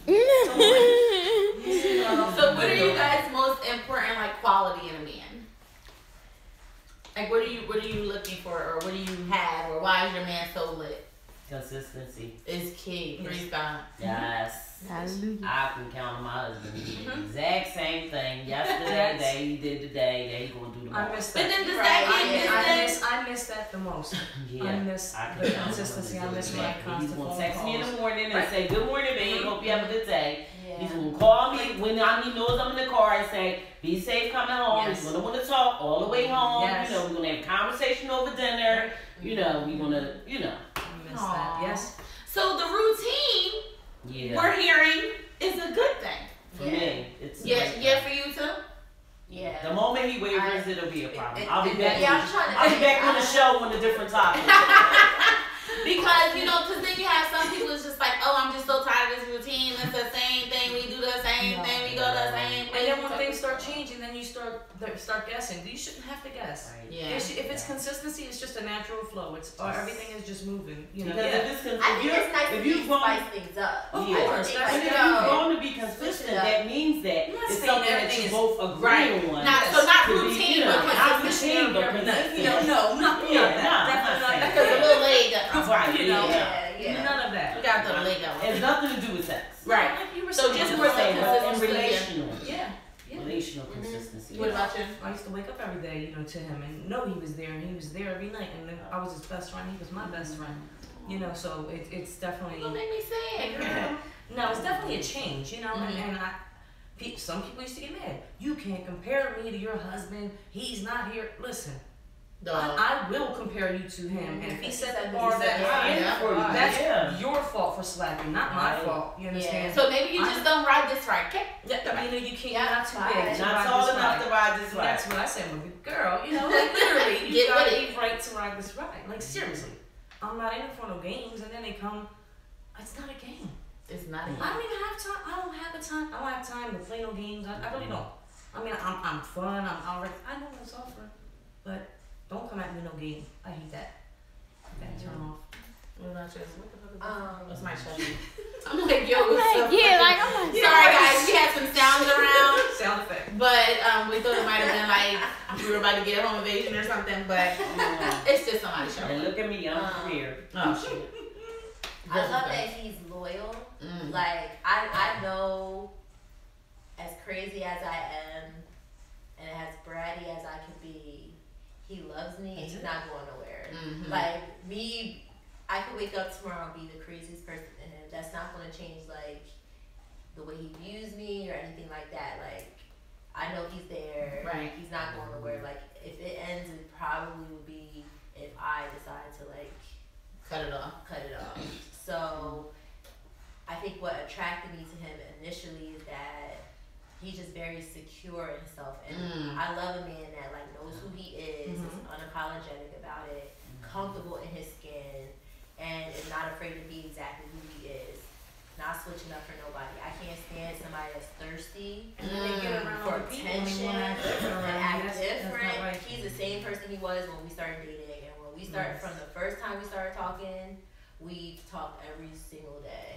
So what are you guys' most important like quality in a man? Like what are you looking for, or what do you have, or why is your man so lit? Consistency. Is key. Praise God. Yes. Hallelujah. I can count on my husband. He did the exact same thing yesterday, that he did today, that he gonna do tomorrow. I miss But that. then does Right, that get I miss that the most. Yeah. I miss I can the count on him consistency. to I do miss my exactly. He's constant gonna phone text me in calls. the morning and Right. say, "Good morning, babe. Hope you have a good day." He's Yeah. gonna call me when he knows I'm in the car and say, "Be safe coming home." Yes. He's gonna want to talk all the way home. Yes. You know, we're gonna have a conversation over dinner. You know, we're gonna, I miss Aw. that. Yes. So the routine yeah. we're hearing is a good thing. For me, it's a Yeah, great yeah, thing. for you too. Yeah. The moment he wavers, it'll be a problem. it- I'll be it- back. Yeah, I'm trying to I'll be think. back on the show on a different topic. Because because then you have some people it's just like, oh, I'm just so tired of this routine. It's the same thing. We do the same thing. We go the same And place. then when things start changing. change, and then you start guessing. You shouldn't have to guess. Right. Yeah. If it's consistency, it's just a natural flow. Or everything is just moving. You know. Because I think it's nice to spice things up. Of Yeah. course, If that's But if it. you're going to be consistent, that means that I'm not it's saying something that everything you is both agree Right. on. Not To be, routine, you know, but not consistent. routine, but consistent. No, not Yeah, that. no, Definitely I'm not Because a little leg up. Right, You know, Yeah. None of that. We got the leg up. It has nothing to do with sex. Right. Like you were So saying, just It's more the same, but in consistency. relational. Yeah. Yeah. Relational consistency. What about you? I used to wake up every day, to him and know he was there, and he was there every night, and then I was his best friend. He was my best friend. So it's definitely. Don't make me sad, girl. No, it's definitely a change, and some people used to get mad. You can't compare me to your husband. He's not here. Listen, I will compare you to him, and if he set the bar that high, that's your fault for slacking, not my fault. You understand? So maybe you just don't ride this right, okay? You can't. You're not too big. Not tall enough to ride this ride. That's what I said. Well, girl, literally, you Get got with a right to ride this ride. Like seriously, I'm not in it for no games, and then they come. It's not a game. It's not. I don't even have time. I don't have time to play no games. I really don't. I mean, I'm fun. I'm already. I know what's offered, but don't come at me no game. I hate that. Turn off. What about you? What the fuck is Um, What's my show? I'm like, yo, what's up? I'm like, Sorry guys, we had some sounds around, Sound effect. but we thought it might have been like we were about to get a home invasion or something, but it's just somebody's show. And look at me, I'm queer. Oh shit. I love that he's loyal. Mm. Like I know, as crazy as I am, and as bratty as I can be, he loves me and he's not going nowhere. Mhm. Like me, I could wake up tomorrow and be the craziest person, and that's not going to change like the way he views me or anything like that. Like I know he's there. Right. He's not going nowhere. Like if it ends, it probably would be if I decide to like Cut it off. So I think what attracted me to him initially is that he's just very secure in himself, and I love a man that like knows who he is unapologetic about it, comfortable in his skin, and is not afraid to be exactly who he is. Not switching up for nobody. I can't stand somebody that's thirsty for attention and act different. He's the same person he was when we started dating, and when we started from the first time we started talking, we talked every single day.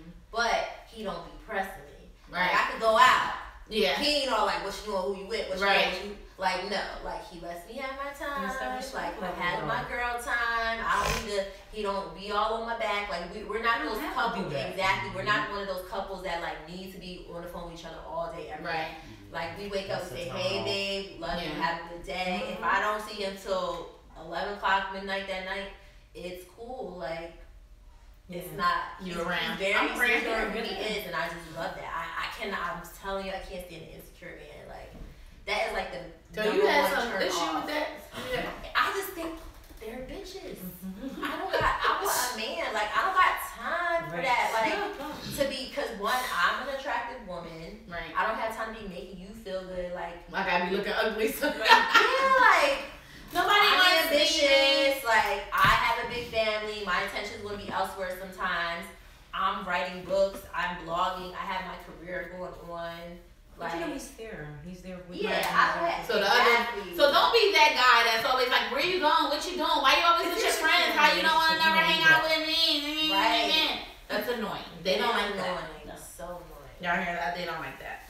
But he don't be pressing me. Right. Like I could go out. Yeah. He ain't all like, what you doing, who you with, what you Right. doing, like no. Like he lets me have my time. established Like level I had my girl time. I don't need to. He don't be all on my back. Like we're not those couples. Exactly. We're not one of those couples that like need to be on the phone with each other all day every day. Right. Like we wake up and say, hey babe, love you, Yeah. have a good day. If I don't see you until 11 o'clock midnight that night, it's cool. Like it's not. You he's around. very I'm praying secure for who him. he is, and I just love that. I cannot. I'm telling you, I can't stand the insecure man. Like that is like the So number you had one some turn issue off. with that? Yeah. I just think they're bitches. I want a man. Like I don't got time for that. Like to be, because one, I'm an attractive woman. Right. I don't have time to be making you feel good. Like Like I be looking ugly sometimes. yeah, like Nobody I'm wants ambitious. Like I have a big family. My attention's gonna be elsewhere sometimes. I'm writing books. I'm blogging. I have my career going on. But Like he's there. He's there with yeah, I So the exactly. other, so don't be that guy that's always like, where you going? What you doing? Why you always with your friends? How you don't want to never hang out with me? Right. That's annoying. They don't like that. annoying. So annoying. Y'all hear that? They don't like that.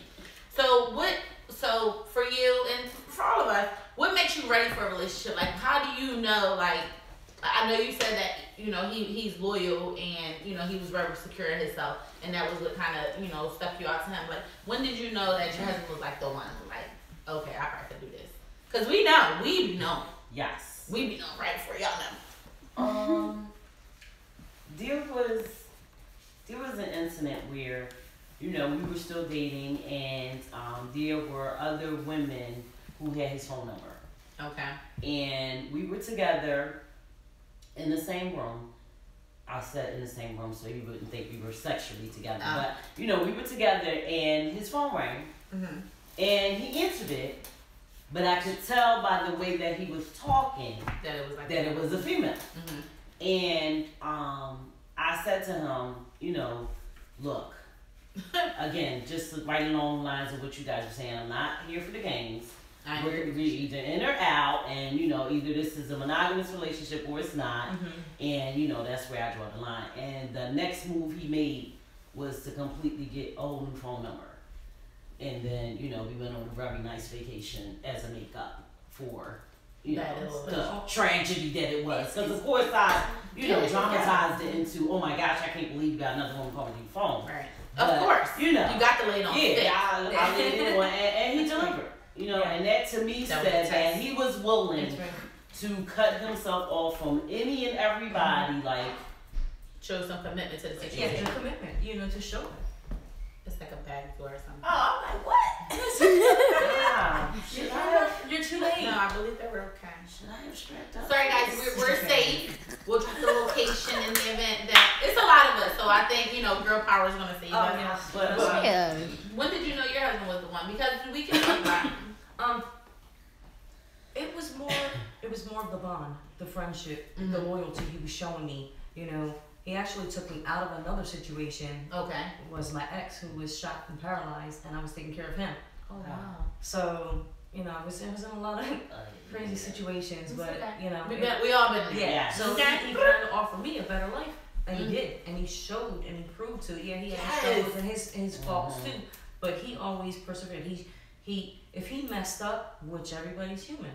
So what? So for you and for all of us, what makes you ready for a relationship? Like, how do you know? Like, I know you said that he's loyal and he was very secure in himself, and that was what kind of stuck you out to him. But when did you know that your husband was like the one? Like, okay, I probably could do this, because we know, Yes. we be knowing right for y'all know. There was an incident where, we were still dating, and there were other women who had his phone number. Okay. And we were together in the same room. I said in the same room so you wouldn't think we were sexually together. But, we were together, and his phone rang. Mm-hmm. And he answered it, but I could tell by the way that he was talking That it was like that it was a female. Mm-hmm. And I said to him, look, again, just right along the lines of what you guys are saying, I'm not here for the games. We're either in or out, and either this is a monogamous relationship or it's not, and that's where I draw the line. And the next move he made was to completely get a whole new phone number, and then we went on a very nice vacation as a makeup for the tragedy that it was. Because of course I dramatized it into, oh my gosh, I can't believe you got another woman calling you phone. Right. But, of course, you got to lay it on. Yeah, I laid it on, and he delivered. And that to me said that he was willing to cut himself off from any and everybody, like show some commitment to the situation. Yeah, commitment, to show it. It's like a bag door or something. Oh, I'm like, what? Wow. You're too late. No, I believe that we're okay. Should I have strapped up? Sorry guys, we're safe. We'll drop the location in the event that it's a lot of us. So I think girl power is gonna save us. Yes. But when did you know your husband was the one? Because we can talk about it was more of the bond, the friendship, the loyalty he was showing me. He actually took me out of another situation. Okay. It was my ex who was shot and paralyzed, and I was taking care of him. Oh wow. So I was in a lot of crazy situations, but we all been there. Yeah. So he kind of offered me a better life, and he did, and he showed and he proved to. Yeah, he had his struggles and his faults too, but he always persevered. He if he messed up, which everybody's human,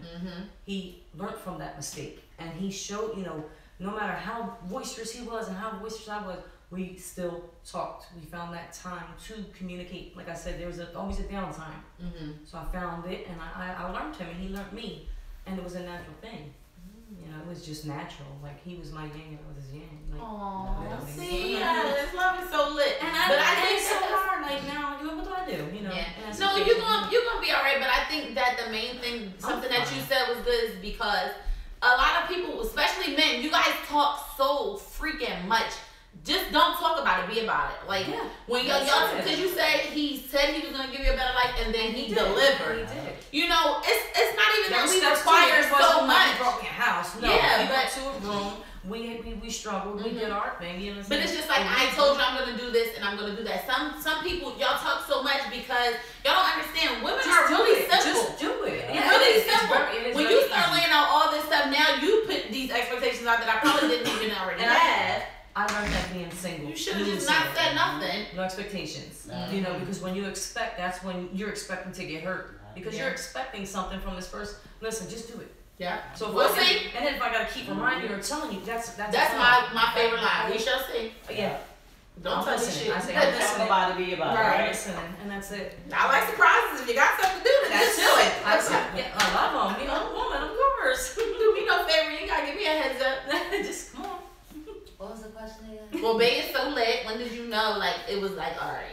he learned from that mistake, and he showed no matter how boisterous he was and how boisterous I was, we still talked. We found that time to communicate. Like I said, there was always a downtime. So I found it, and I learned him, and he learned me, and it was a natural thing. It was just natural. Like he was my yin, and I was his yang. Like, aww, see, this love is so lit. And I think so hard. Like now, what do I do? Yeah. No, you're gonna be alright. But I think that the main thing, something that you said was good, is because a lot of people, especially men, you guys talk so freaking much. Just don't talk about it. Be about it. Like when y'all, because you said he was gonna give you a better life, and then he delivered. He did. It's not even that we require so much. Broken house. No, yeah, we got to a room. We struggled. We did our thing. But it's just like I told you, I'm gonna do this and I'm gonna do that. Some people, y'all talk so much because y'all don't understand. Women are really simple. Just do it. It's really simple. When you start laying out all this stuff, now you put these expectations out that I probably didn't even already have. I learned that being single. You should have just not said nothing. No expectations. Because when you expect, that's when you're expecting to get hurt. Because you're expecting something from this person. Listen, just do it. Yeah. So we'll see. And then if I gotta keep reminding you or telling you, that's my favorite line. We shall see. Yeah. Don't touch this shit. I say, I'm about to be about it. Right. Listening, and that's it. I like surprises. If you got something to do, then just do it. I love them. I'm a woman. Of course. Do me no favor. You gotta give me a heads up. Just come on. What was the question again? Well, Bay is so lit. When did you know? Like it was like, all right.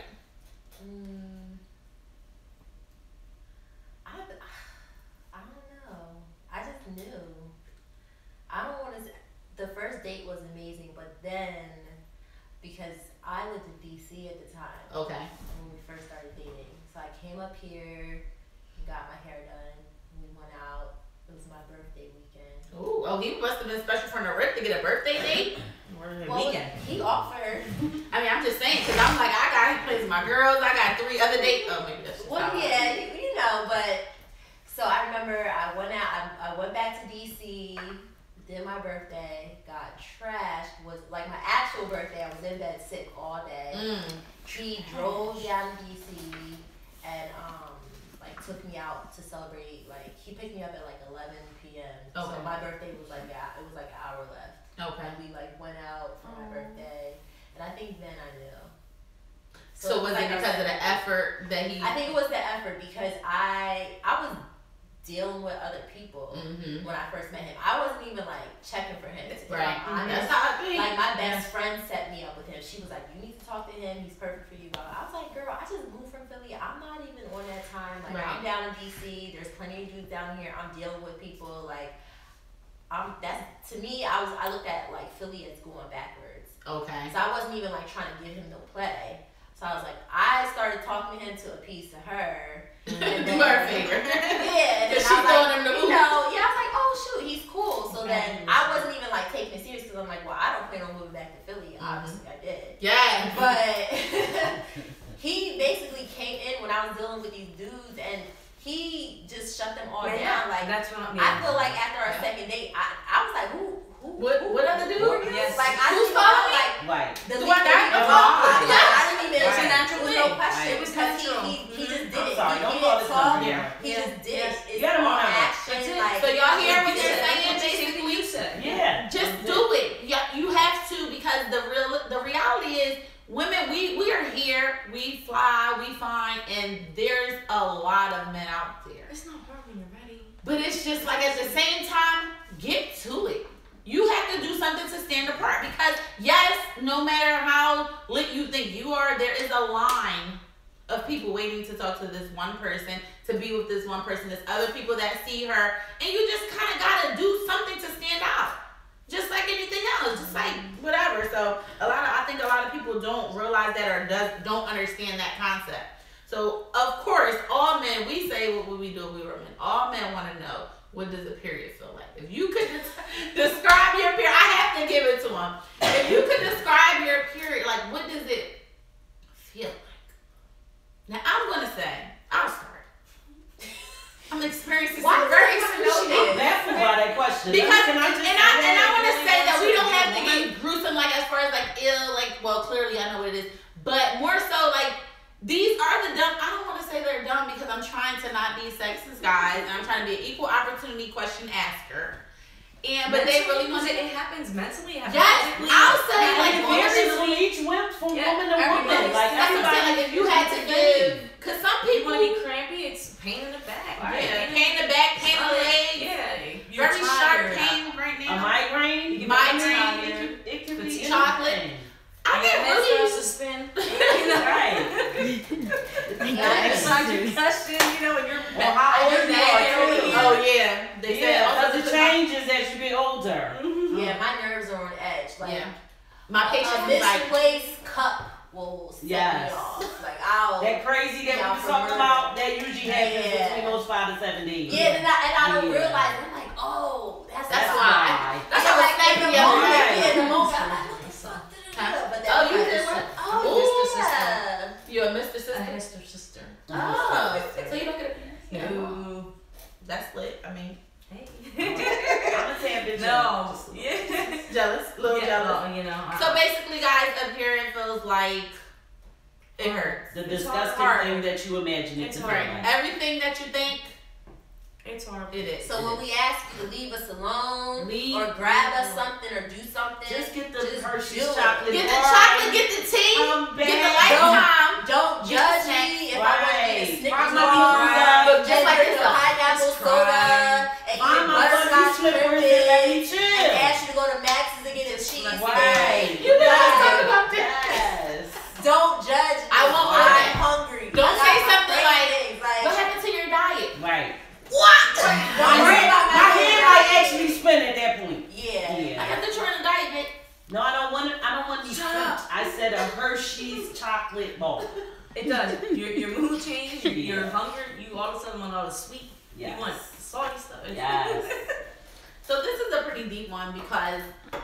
I don't know. I just knew. I don't want to say, the first date was amazing, but then because I lived in DC at the time. Okay. When we first started dating, so I came up here, got my hair done, we went out. It was my birthday weekend. Ooh, oh, he must have been special for Narip to get a birthday date. Weekend. He offered. I mean, I'm just saying, because I'm like, he plays with my girls. I got 3 other dates. Oh, maybe that's just but so I remember I went out. I went back to DC, did my birthday, got trashed. Was like my actual birthday. I was in bed sick all day. He drove down to DC and took me out to celebrate. Like he picked me up at like 11 p.m. Okay. So my birthday was like it was like an hour left. Okay. And we went out for my birthday, and I think then I knew. So was it because of the effort that he? I think it was the effort because I was dealing with other people when I first met him. I wasn't even checking for him. Right. Honest. That's how I think. My best friend set me up with him. She was like, "You need to talk to him. He's perfect for you." I was like, "Girl, I just moved from Philly. I'm not even on that time. I'm down in DC. There's plenty of dudes down here. I'm dealing with people that's to me. I looked at Philly as going backwards. Okay. So I wasn't even trying to give him no play. So I was I started talking to him to appease to her. Do her a favor. Yeah. And then I was throwing him the I was like, oh shoot, he's cool. So then I wasn't even taking it serious because I'm well, I don't plan on moving back to Philly. Obviously I did. Yeah. But he basically came in when I was dealing with these dudes, and he just shut them all down. Like, that's what I feel like after our second date, I was like, what other dude? Yes. Like, I Who's just following me? like, Right. the Do I got lead- the I phone? didn't even. It was a Right. natural There was thing. no question. It was because natural. He just did I'm it. sorry, He don't didn't call this talk. number. Yeah. He just did it. It's You got him on more number. action. That's it. Like, So y'all hear what Yeah. they're saying? What Basically, you said. Yeah. just do it. Yeah, you have to, because the reality is, women, we are here, we fly, we find, and there's a lot of men out there. It's not hard when you're ready. But it's just like, at the same time, get to it. You have to do something to stand apart, because yes, no matter how lit you think you are, there is a line of people waiting to talk to this one person, to be with this one person. There's other people that see her, and you just kind of gotta do something to stand out. Just like anything else, just like whatever. So I think a lot of people don't realize that, or don't understand that concept. So of course, all men, we say what would we do if we were men. All men want to know, what does a period feel like? If you could describe your period, I have to give it to them. If you could describe your period, like, what does it feel like? Now I'm gonna say, I'll start. I'm experiencing Why some very do you excruciating. know I'm baffled by that question. Because Can I just I want to say that we don't have to woman? get gruesome, like, as far as like ill, like, well, clearly I know what it is, but more so like, these are the dumb. I don't want to say they're dumb, because I'm trying to not be sexist, guys, and I'm trying to be an equal opportunity question asker. But they really want to. It happens mentally. It happens Yes, physically. I'll say, it like, happens varies emotionally. each went from Yeah, woman to woman. everybody. Like That's what I'm saying. Like, if you had to give, because some You people, want to be crampy? It's pain in the back. yeah, pain in the back, pain in the legs, Yeah, you're very sharp tired. pain right a now. migraine. Migraine. It could be Fatigue. Chocolate. anything. I get Head really. starts to spin. You know? Right. Exercise concussion. You know, and you're Well, how old you're you mad. Oh yeah, they said Yeah, also because it just changes as you get older. Yeah, my nerves are on edge. Like, Yeah. My patient a was like, misplaced cup will set Yes. me off. Like, I'll. That crazy that Yeah, we was for talking murder. about, that usually happens Yeah. between those 5 to 7 days. Yeah, and I don't Yeah. realize. I'm like, oh, that's that's why. why. That's Yeah, why I like, was in the thinking the other moment, day. yeah, in the moment, I'm like, what the fuck? But then Oh, I'm you like, did what? Oh, Mr. yeah. You a Mr. A Sister? Hester sister. Oh, so you don't get a penis? No. That's lit. I mean, Hey. I'm gonna say a bitch. No. Just a little. Yeah. jealous, little jealous. Well, you know. So basically, guys, a period feels like it hurts. The It's disgusting hard. thing that you imagine it It's to be hard. like. Everything that you think, it's hard. it is. So when we ask you to leave us alone, Leave or grab us something, or do something, Just get the just Hershey's do it. chocolate Get the bar. chocolate, get the tea, Come get the back. lifetime. Don't Get judge the me if I Right. want to get a Snickers Find bar, my Look just and like drink this. a pineapple Just soda, cry. and Find get my butterscotch fucking slippers and let me crimpets, chill. and ask you to go to Max's and get a cheese Right. steak. You know what I'm Like, talking about that. Yes. don't judge me. I won't lie. I'm hungry. Don't I got say my something like, cravings, What happened to your diet? Right. What? Don't My worry hand, about my my hand diet. might actually spin at that point. Yeah. I Yeah. have to try on a diet, bitch. No, I don't want these Shut fruits. I said a Hershey's chocolate bar. It does. Your mood changes. Your Yeah. hunger. You all of a sudden want all the sweet. Yes. You want salty stuff. Yes. So this is a pretty deep one, because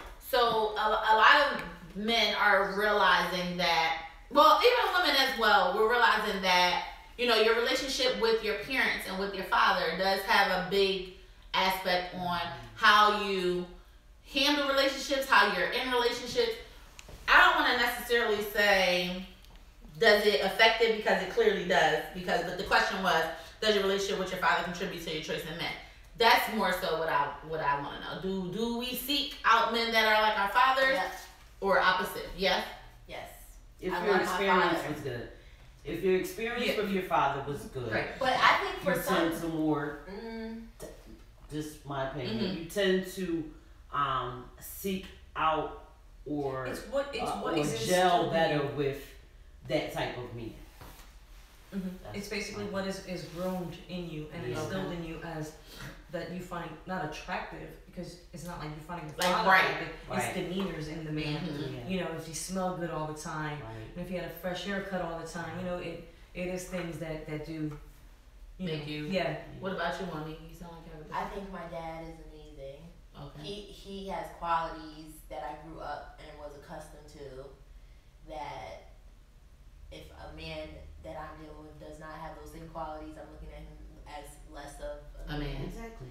a lot of men are realizing that, well, even women as well, we're realizing that, you know, your relationship with your parents and with your father does have a big aspect on how you handle relationships, how you're in relationships. I don't want to necessarily say, does it affect it, because it clearly does, but the question was, does your relationship with your father contribute to your choice in men? That's more so what I want to know. Do we seek out men that are like our fathers, Yes. or opposite? Yes. Yes. If I your love my experience father. was good. If your experience with your father was good. Right. But I think You for some, tend to more, mm, just my opinion, Mhm. you tend to seek out or It's what or is gel instilled better in you. with that type of man. Mm-hmm. It's basically what is grown in you and Yeah. instilled in you as that you find not attractive, because it's not like you're finding a Like, father right. attractive. It's Right. demeanors in the man. Mhm. Yeah. You know, if you smell good all the time, Right. and if you had a fresh haircut all the time, you know, it is things that do Make know, you- yeah. What about you, mommy? You sound like you have a I think my dad is amazing. Okay. He has qualities that I grew up and was accustomed to, that if a a man that I'm dealing with does not have those same qualities, I'm looking at him as less of A man. Exactly.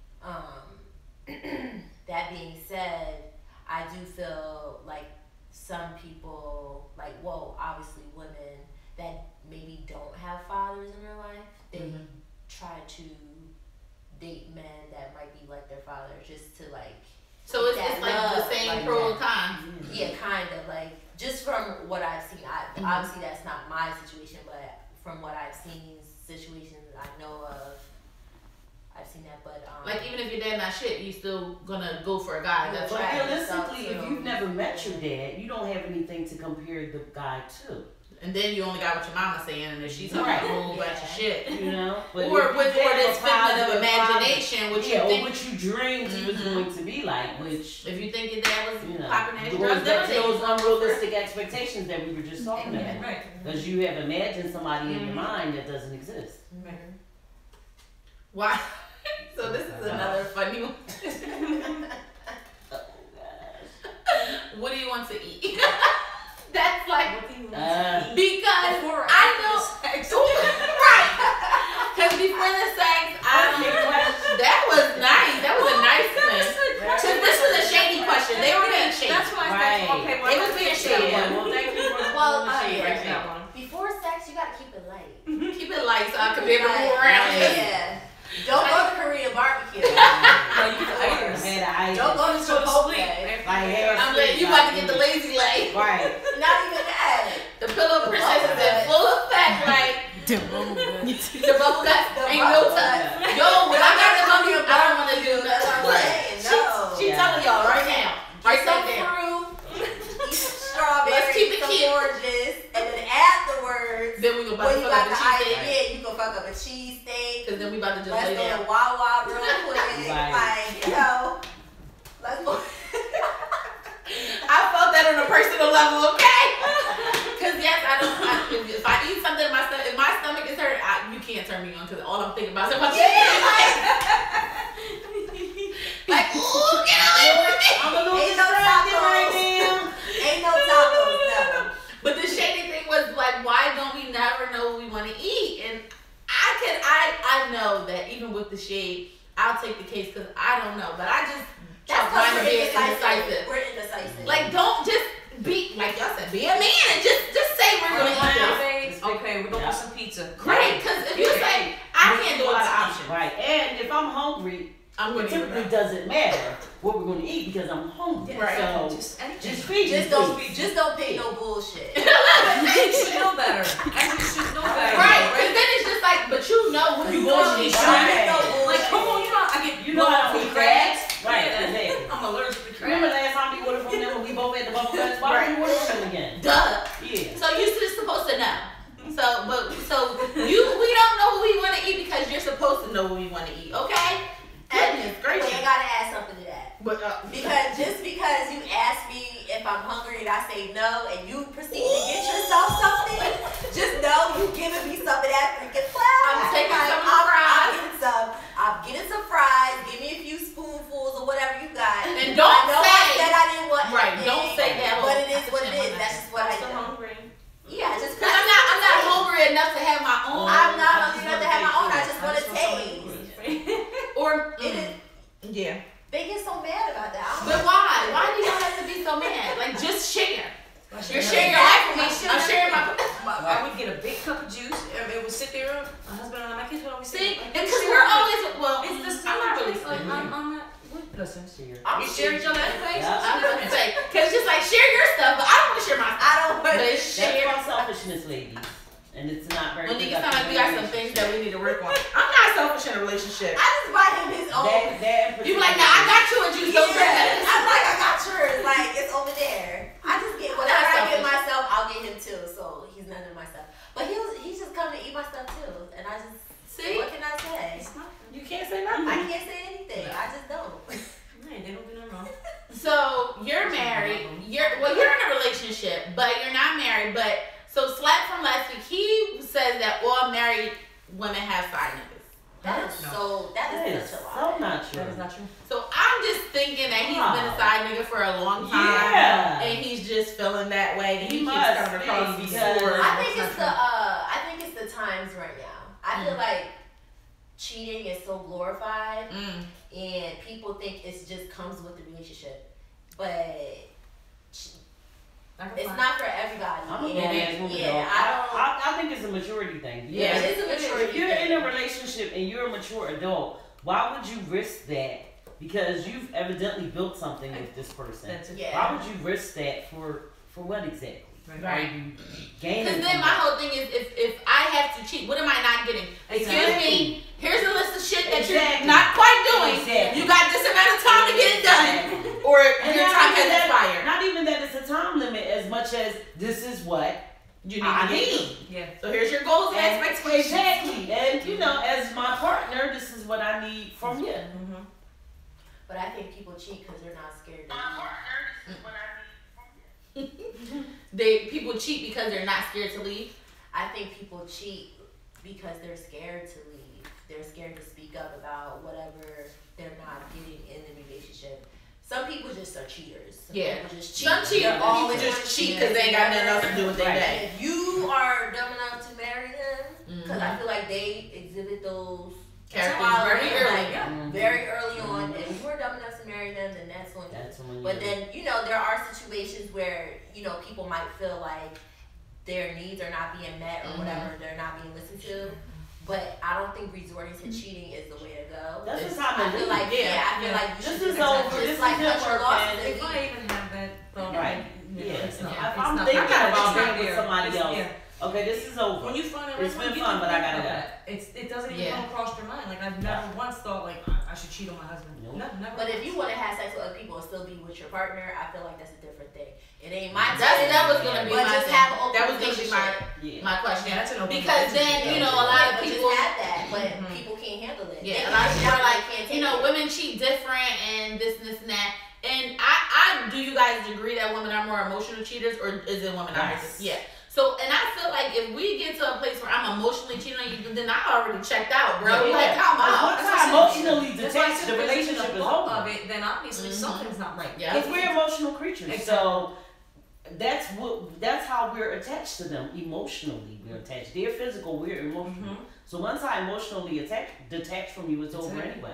That being said, I do feel like some people, like, well, obviously women that maybe don't have fathers in their life, they try to date men that might be like their father, just to like. So it's like the same like pro and cons. Yeah, kind of like just from what I've seen. Obviously that's not my situation, but from what I've seen, situations I know of, I've seen that. But like even if your dad not shit, you still gonna go for a guy that's But right. realistically, if you've never met your dad, you don't have anything to compare the guy to. And then you only got what your mama saying, and if she's talking a whole bunch of shit. You know? But Or this figment of imagination, which you think. Or what you dreamed he was going to be like, which. If you think your dad was popping ass goes drugs, back to then those unrealistic expectations that we were just talking about. Right. Because you have imagined somebody in your mind that doesn't exist. Why? So this is another funny one. What do you want to eat? That's like because I know right. Because before the sex, that was nice. That was a nice one. Because this was a shady question. They were being shady. That's why I said, okay, They was being shady. Well, thank you for the shade right now. Before sex, you gotta keep it light. Keep it light so I can be able to move around. Yeah. Don't go to Korean barbecue. No, you can Don't go to Chipotle. I'm like, you about to get the lazy leg. Right. Not even that. The pillow princess is in full effect. Like The bubble butt. the bubble gut ain't no touch. Yo, when I got the bubble, I don't want to do nothing. She telling y'all right now. Right Some there. fruit, eat strawberries, Let's keep it some cute. oranges, and then afterwards, Then we go about when to you fuck got up the the cheesesteak. idea, you can fuck up a cheesesteak. Cause then we about to just Let's lay go down. to Wawa real quick. Right. Like, you know, let's go. I felt that on a personal level, okay? Cause yes, if I eat something in my stomach, if my stomach is hurt, you can't turn me on. Cause all I'm thinking about is my like, ooh, get away from me. I'm a little Ain't no distracted tacos. right now. Ain't no tacos, no. But the shady thing was like, why don't we never know what we want to eat? And I know that even with the shade, I'll take the case because I don't know. But I just That's trying to because be indecisive. We're indecisive. Like, don't just be like y'all said, be a man and just say we're gonna eat this. Okay, we're gonna get some pizza. Great, because if you say I can't do a lot of options, Right. And if I'm hungry, I'm it gonna eat typically it. doesn't matter what we're going to eat because I'm hungry. Right. So Just anything. just feed me. just don't pick no bullshit. You should know better. You should know better. Right, because then it's just like, but you know what You you want want me to to eat. Like, come on, You know I don't eat crabs. Right. Yeah. Exactly. I'm allergic to Remember crabs. last time we ordered from them when we both had the bubble guts? Why didn't we order from them again? Duh. Yeah. So you're just supposed to know. So we don't know what we want to eat because you're supposed to know what we want to eat. Okay. Goodness You gracious. gotta add something to that. But Because just because you ask me if I'm hungry and I say no and you proceed to get yourself something, just know you giving me some of that freaking fries. I'm taking some I'm fries. I'm getting some fries. Give me a few spoonfuls or whatever you got. And don't I know say- I said I didn't want Right, anything, don't say that But whole- it is what it is. That's just what I I'm do. hungry. Yeah, just I'm not hungry enough to have my own. I'm not hungry enough to have my own. I just want to taste. Or It is. yeah. They get so mad about that. I don't But know. why? Why do y'all have to be so mad? Like just share. You're sharing your Exactly. life with me. I'm sharing my. I would get a big cup of juice and it would sit there. My husband and my kids would always See, say, because we're always It's the I'm not really. like, I'm not. Listen, I'm you share each other anyway. Yeah. I was gonna say, cause just like share your stuff, but I don't want to share my stuff. I don't. But it's That's share. my selfishness, ladies. And it's not very When niggas sound like we got some things that we need to work on. I'm not selfish in a relationship. I just buy him his own. You be like, nah, I got you and you so Yeah, bad. I'm like, I got yours. Like, it's over there. I just get whatever I get myself, I'll get him too. So he's none of my stuff. But he's just coming to eat my stuff too. And I just, See, what can I say? you can't say I nothing. can't say anything. I just don't. Hey, they don't do nothing wrong. So you're married. You're in a relationship, but you're not married. But so Slap from last week, he says that all married women have side niggas. That is No. so, that is That is such a lie. so not true. That is not true. So I'm just thinking that he's been a side nigga for a long time, and he's just feeling that way, and he keeps coming across these swords. I think it's the times right now. I feel like cheating is so glorified, and people think it just comes with the relationship, but it's not for everybody. I think it's a maturity thing. Yeah, it is a maturity thing. If you're in a relationship and you're a mature adult, why would you risk that? Because you've evidently built something with this person. Why would you risk that for what exactly? Right. Because then my whole thing is, if I have to cheat, what am I not getting? Excuse me, here's a list of shit that you're not quite doing. You got this amount of time to get it done, or your time has expired. Not even that it's a time limit as much as this is what you need. Yeah. So here's your goals and expectations. Exactly. And as my partner, this is what I need from you. Mm-hmm. But I think people cheat because they're not scared to leave. People cheat because they're not scared to leave. I think people cheat because they're scared to leave. They're scared to speak up about whatever they're not getting in the relationship. Some people just are cheaters. Some people just cheat. Some people just cheat because they ain't got nothing else to do with their day. If you are dumb enough to marry them, because I feel like they exhibit those characters very early on, and if you are dumb enough to marry them, then that's on you. But then, there are situations where, people might feel like their needs are not being met or whatever, they're not being listened to. But I don't think resorting to cheating is the way to go. That's just how I feel like, I feel like this is over. This is cut your losses. If I even have that thought, right? It's not. If I'm thinking about being with somebody else, okay, this is over. When you find out, it's been fun, but I gotta go. It doesn't even come across your mind. Like I've never once thought like I should cheat on my husband. No, never. But if you want to have sex with other people and still be with your partner, I feel like that's a different thing. It ain't my that was gonna be my just thing. have an open That was gonna be my question. Yeah, that's an open because then a lot of people have that, but people can't handle it. Yeah, a lot of people are like, women cheat different and this and that. And I do you guys agree that women are more emotional cheaters, or is it women are? Yeah. So, and I feel like if we get to a place where I'm emotionally cheating on you, then I already checked out, bro. Like, come on. Once I'm emotionally detached, the relationship is over. Of it, then obviously something's not right. Because we're emotional creatures. So that's how we're attached to them. Emotionally, we're attached. They're physical, we're emotional. So once I emotionally detach from you, it's over anyway.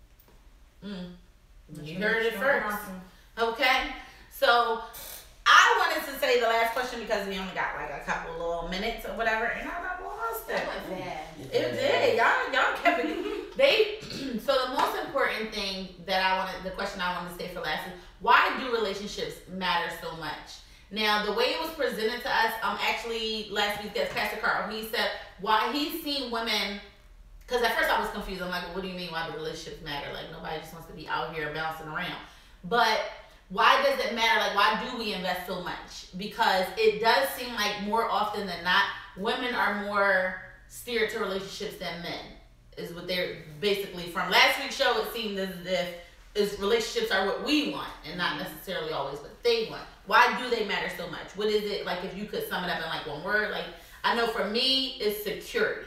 You heard it first. Okay. So I wanted to say the last question because we only got like a couple little minutes or whatever, and I lost it. It did. Y'all kept it. So the most important thing the question I wanted to say for last is, why do relationships matter so much? Now, the way it was presented to us, actually last week, that's Pastor Carl. He said why he's seen women. Because at first I was confused. I'm like, what do you mean? Why do relationships matter? Like, nobody just wants to be out here bouncing around. But why does it matter? Like, why do we invest so much? Because it does seem like more often than not, women are more steered to relationships than men. Is what they're basically, from last week's show, it seemed as if relationships are what we want and not necessarily always what they want. Why do they matter so much? What is it, like, if you could sum it up in like one word? Like, I know for me, it's security.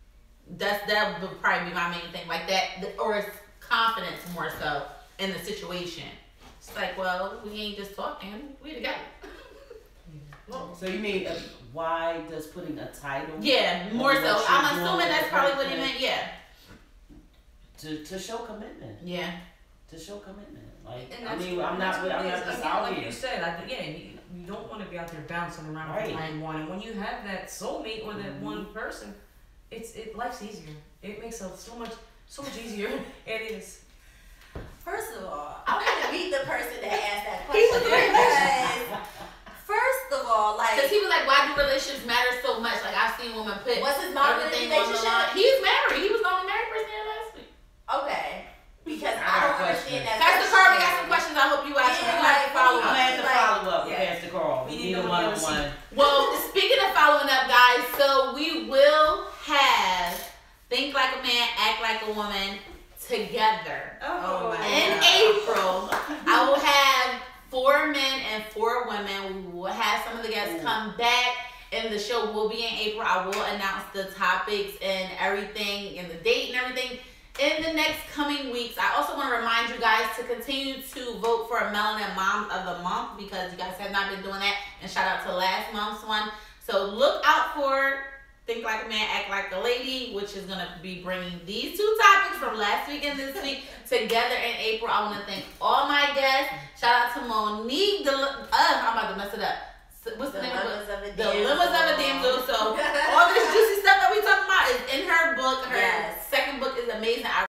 That would probably be my main thing, like that, or it's confidence more so in the situation. It's like, well, we ain't just talking, we together. So you mean why does putting a title? Yeah, more so. I'm assuming that's probably what he meant. Yeah. To show commitment. Yeah. To show commitment. Like, and I'm not just out like here. You said, you don't want to be out there bouncing around with one. And when you have that soulmate or that one person, life's easier. It makes it so much easier. It is. First of all, I want to meet the person that asked that question. First of all, because he was like, why do relationships matter so much? Like, I've seen women put what's his mom in a relationship? He's married. He was the only married person there last week. Okay. Because I don't understand that. Pastor Carl, we got some questions. I hope you actually follow up. I'm going to follow up with Pastor Carl. We need a one-on-one. Well, speaking of following up, guys, so we will have Think Like a Man, Act Like a Woman together. In April, I will have 4 men and 4 women. We will have some of the guests come back, and the show will be in April. I will announce the topics and everything, and the date and everything in the next coming weeks, I also want to remind you guys to continue to vote for Melanin Mom of the Month because you guys have not been doing that. And shout out to last month's one. So look out for Think Like a Man, Act Like a Lady, which is going to be bringing these two topics from last week and this week together in April. I want to thank all my guests. Shout out to Monique. I'm about to mess it up. What's the name of it? The Lemons of a Damsel. So all this juicy stuff that we talking about is in her book. Her second book is amazing.